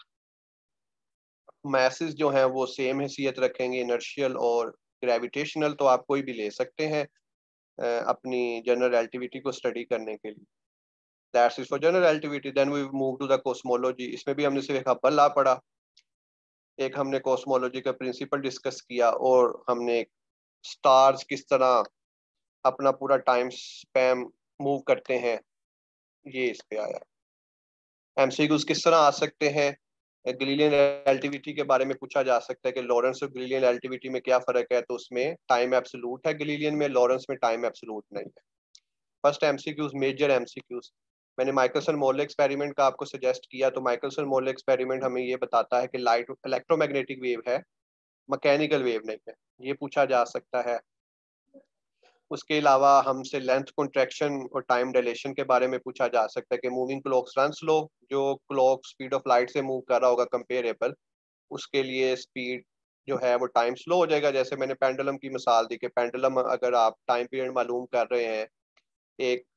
मैसेज जो हैं वो सेम हैसियत रखेंगे, इनर्शियल और ग्रेविटेशनल, तो आप कोई भी ले सकते हैं अपनी जनरल रिलेटिविटी को स्टडी करने के लिए। That's it for general relativity. Then we move to the cosmology. इसमें भी हमने सिर्फ एक हब्बल ला पढ़ा, एक हमने कॉस्मोलॉजी का प्रिंसिपल डिस्कस किया, और हमने स्टार्स किस तरह अपना पूरा टाइम स्पैम मूव करते हैं, ये इस पे आया। एमसीक्यूज किस तरह आ सकते हैं, गलीलियन रिलेटिविटी के बारे में पूछा जा सकता है कि लॉरेंस और गलीलियन रिलेटिविटी में क्या फ़र्क है, तो उसमें टाइम एब्सोल्यूट है गलीलियन में, लॉरेंस में टाइम एब्सोल्यूट नहीं है। फर्स्ट एमसीक्यूज, मेजर एमसीक्यूज, मैंने माइकलसन मोरले एक्सपेरिमेंट का आपको सजेस्ट किया, तो माइकलसन मोरले एक्सपेरिमेंट हमें ये बताता है कि लाइट इलेक्ट्रोमैग्नेटिक वेव है, मैकेनिकल वेव नहीं है, ये पूछा जा सकता है। उसके अलावा हमसे लेंथ कॉन्ट्रैक्शन और टाइम डायलेशन के बारे में पूछा जा सकता है कि मूविंग क्लॉक्स रन स्लो, जो क्लॉक स्पीड ऑफ लाइट से मूव कर रहा होगा कंपेरेबल, उसके लिए स्पीड जो है वो टाइम स्लो हो जाएगा। जैसे मैंने पेंडुलम की मिसाल दी कि पेंडुलम अगर आप टाइम पीरियड मालूम कर रहे हैं एक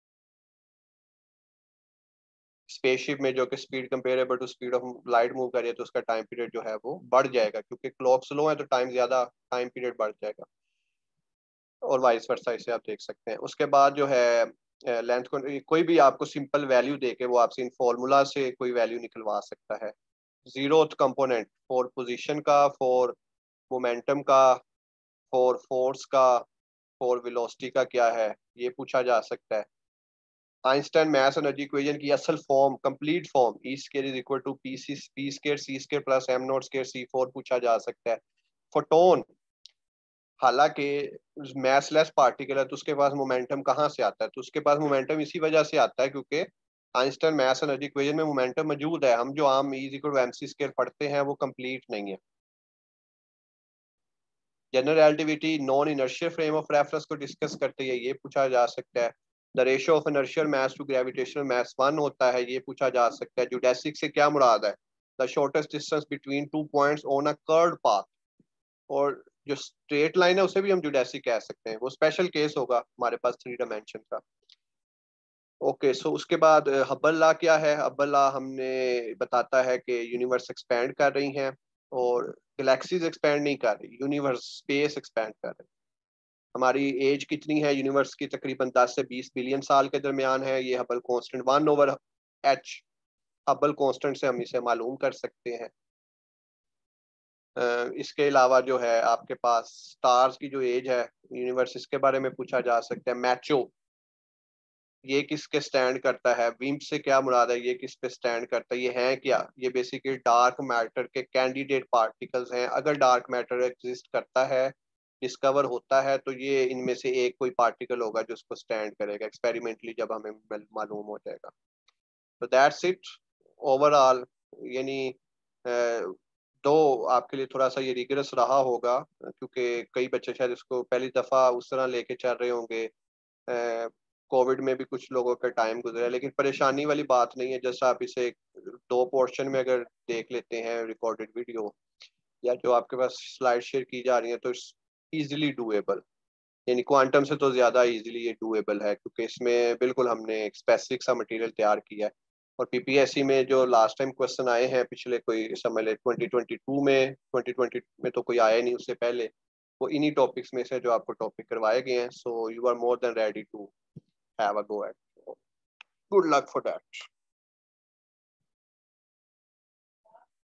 स्पेसशिप में जो कि speed comparable to speed of light move करिए, तो उसका टाइम पीरियड जो है वो बढ़ जाएगा, क्योंकि क्लॉक स्लो है तो टाइम पीरियड बढ़ जाएगा, और वाइस वर्सा इसे आप देख सकते हैं। उसके बाद जो है लेंथ को कोई भी आपको सिंपल वैल्यू दे के वो आपसे इन फॉर्मूला से कोई वैल्यू निकलवा सकता है। जीरोथ कंपोनेंट फॉर पोजीशन का, फॉर मोमेंटम का, फॉर फोर्स का, फॉर वेलोसिटी का क्या है, ये पूछा जा सकता है। आइंस्टाइन मैथ्स एनर्जी इक्वेशन की असल form, complete form, E square is equal to P square C square plus M naught square C four पूछा जा सकता है। फोटोन, हालांकि मैसलेस पार्टिकल है तो उसके पास मोमेंटम कहाँ से आता है, तो उसके पास मोमेंटम इसी वजह से आता है क्योंकि आइंस्टाइन मैथ्स एनर्जी इक्वेशन में मोमेंटम मौजूद है। हम जो आम E equal to MC square पढ़ते हैं वो कंप्लीट नहीं है। General relativity non inertial frame of reference को डिस्कस करते हैं, ये पूछा जा सकता है। The ratio of inertial mass to gravitational mass 1 होता है, ये पूछा जा सकता है। ज्योडेसिक से क्या मुराद है, the shortest distance between two points on a curved path, और जो स्ट्रेट लाइन है उसे भी हम ज्योडेसिक कह सकते हैं, वो स्पेशल केस होगा हमारे पास 3 डायमेंशन का। ओके, सो उसके बाद हब्बल लॉ क्या है, हब्बल लॉ हमने बताता है कि यूनिवर्स एक्सपैंड कर रही हैं और गैलेक्सीज एक्सपैंड नहीं कर रही, यूनिवर्स स्पेस एक्सपैंड कर रही। हमारी एज कितनी है यूनिवर्स की, तकरीबन 10 से 20 बिलियन साल के दरमियान है। ये Hubble constant 1/h Hubble constant से हम इसे मालूम कर सकते हैं। इसके अलावा जो है आपके पास स्टार्स की जो एज है यूनिवर्स, इसके बारे में पूछा जा सकता है। मैचो, ये किस के स्टैंड करता है, विम्प से क्या मुराद है, ये किस पे स्टैंड करता है, ये है क्या, ये बेसिकली डार्क मैटर के कैंडिडेट पार्टिकल्स हैं। अगर डार्क मैटर एग्जिस्ट करता है, डिस्कवर होता है, तो ये इनमें से एक कोई पार्टिकल होगा जो उसको स्टैंड करेगा एक्सपेरिमेंटली, जब हमें मालूम हो जाएगा। तो दैट्स इट ओवरऑल। यानी दो आपके लिए थोड़ा सा ये रिगरस रहा होगा, क्योंकि कई बच्चे शायद इसको पहली दफ़ा उस तरह लेके चल रहे होंगे। कोविड में भी कुछ लोगों का टाइम गुजरा, लेकिन परेशानी वाली बात नहीं है। जैसा आप इसे 2 पोर्शन में अगर देख लेते हैं रिकॉर्डेड वीडियो, या जो आपके पास स्लाइड शेयर की जा रही है, तो इट्स इजीली डूएबल। यानी क्वांटम से तो ज़्यादा इजीली ये डूएबल है, क्योंकि इसमें बिल्कुल हमने एक स्पेसिफिक सा मटेरियल तैयार किया है। और पीपीएससी में जो लास्ट टाइम क्वेश्चन आए हैं पिछले कोई समझ ले 2022 में, 2020 में तो कोई आया नहीं, उससे पहले वो इन्हीं टॉपिक्स में से जो आपको टॉपिक करवाए गए हैं। So you are more than ready to have a go at. Good luck for that.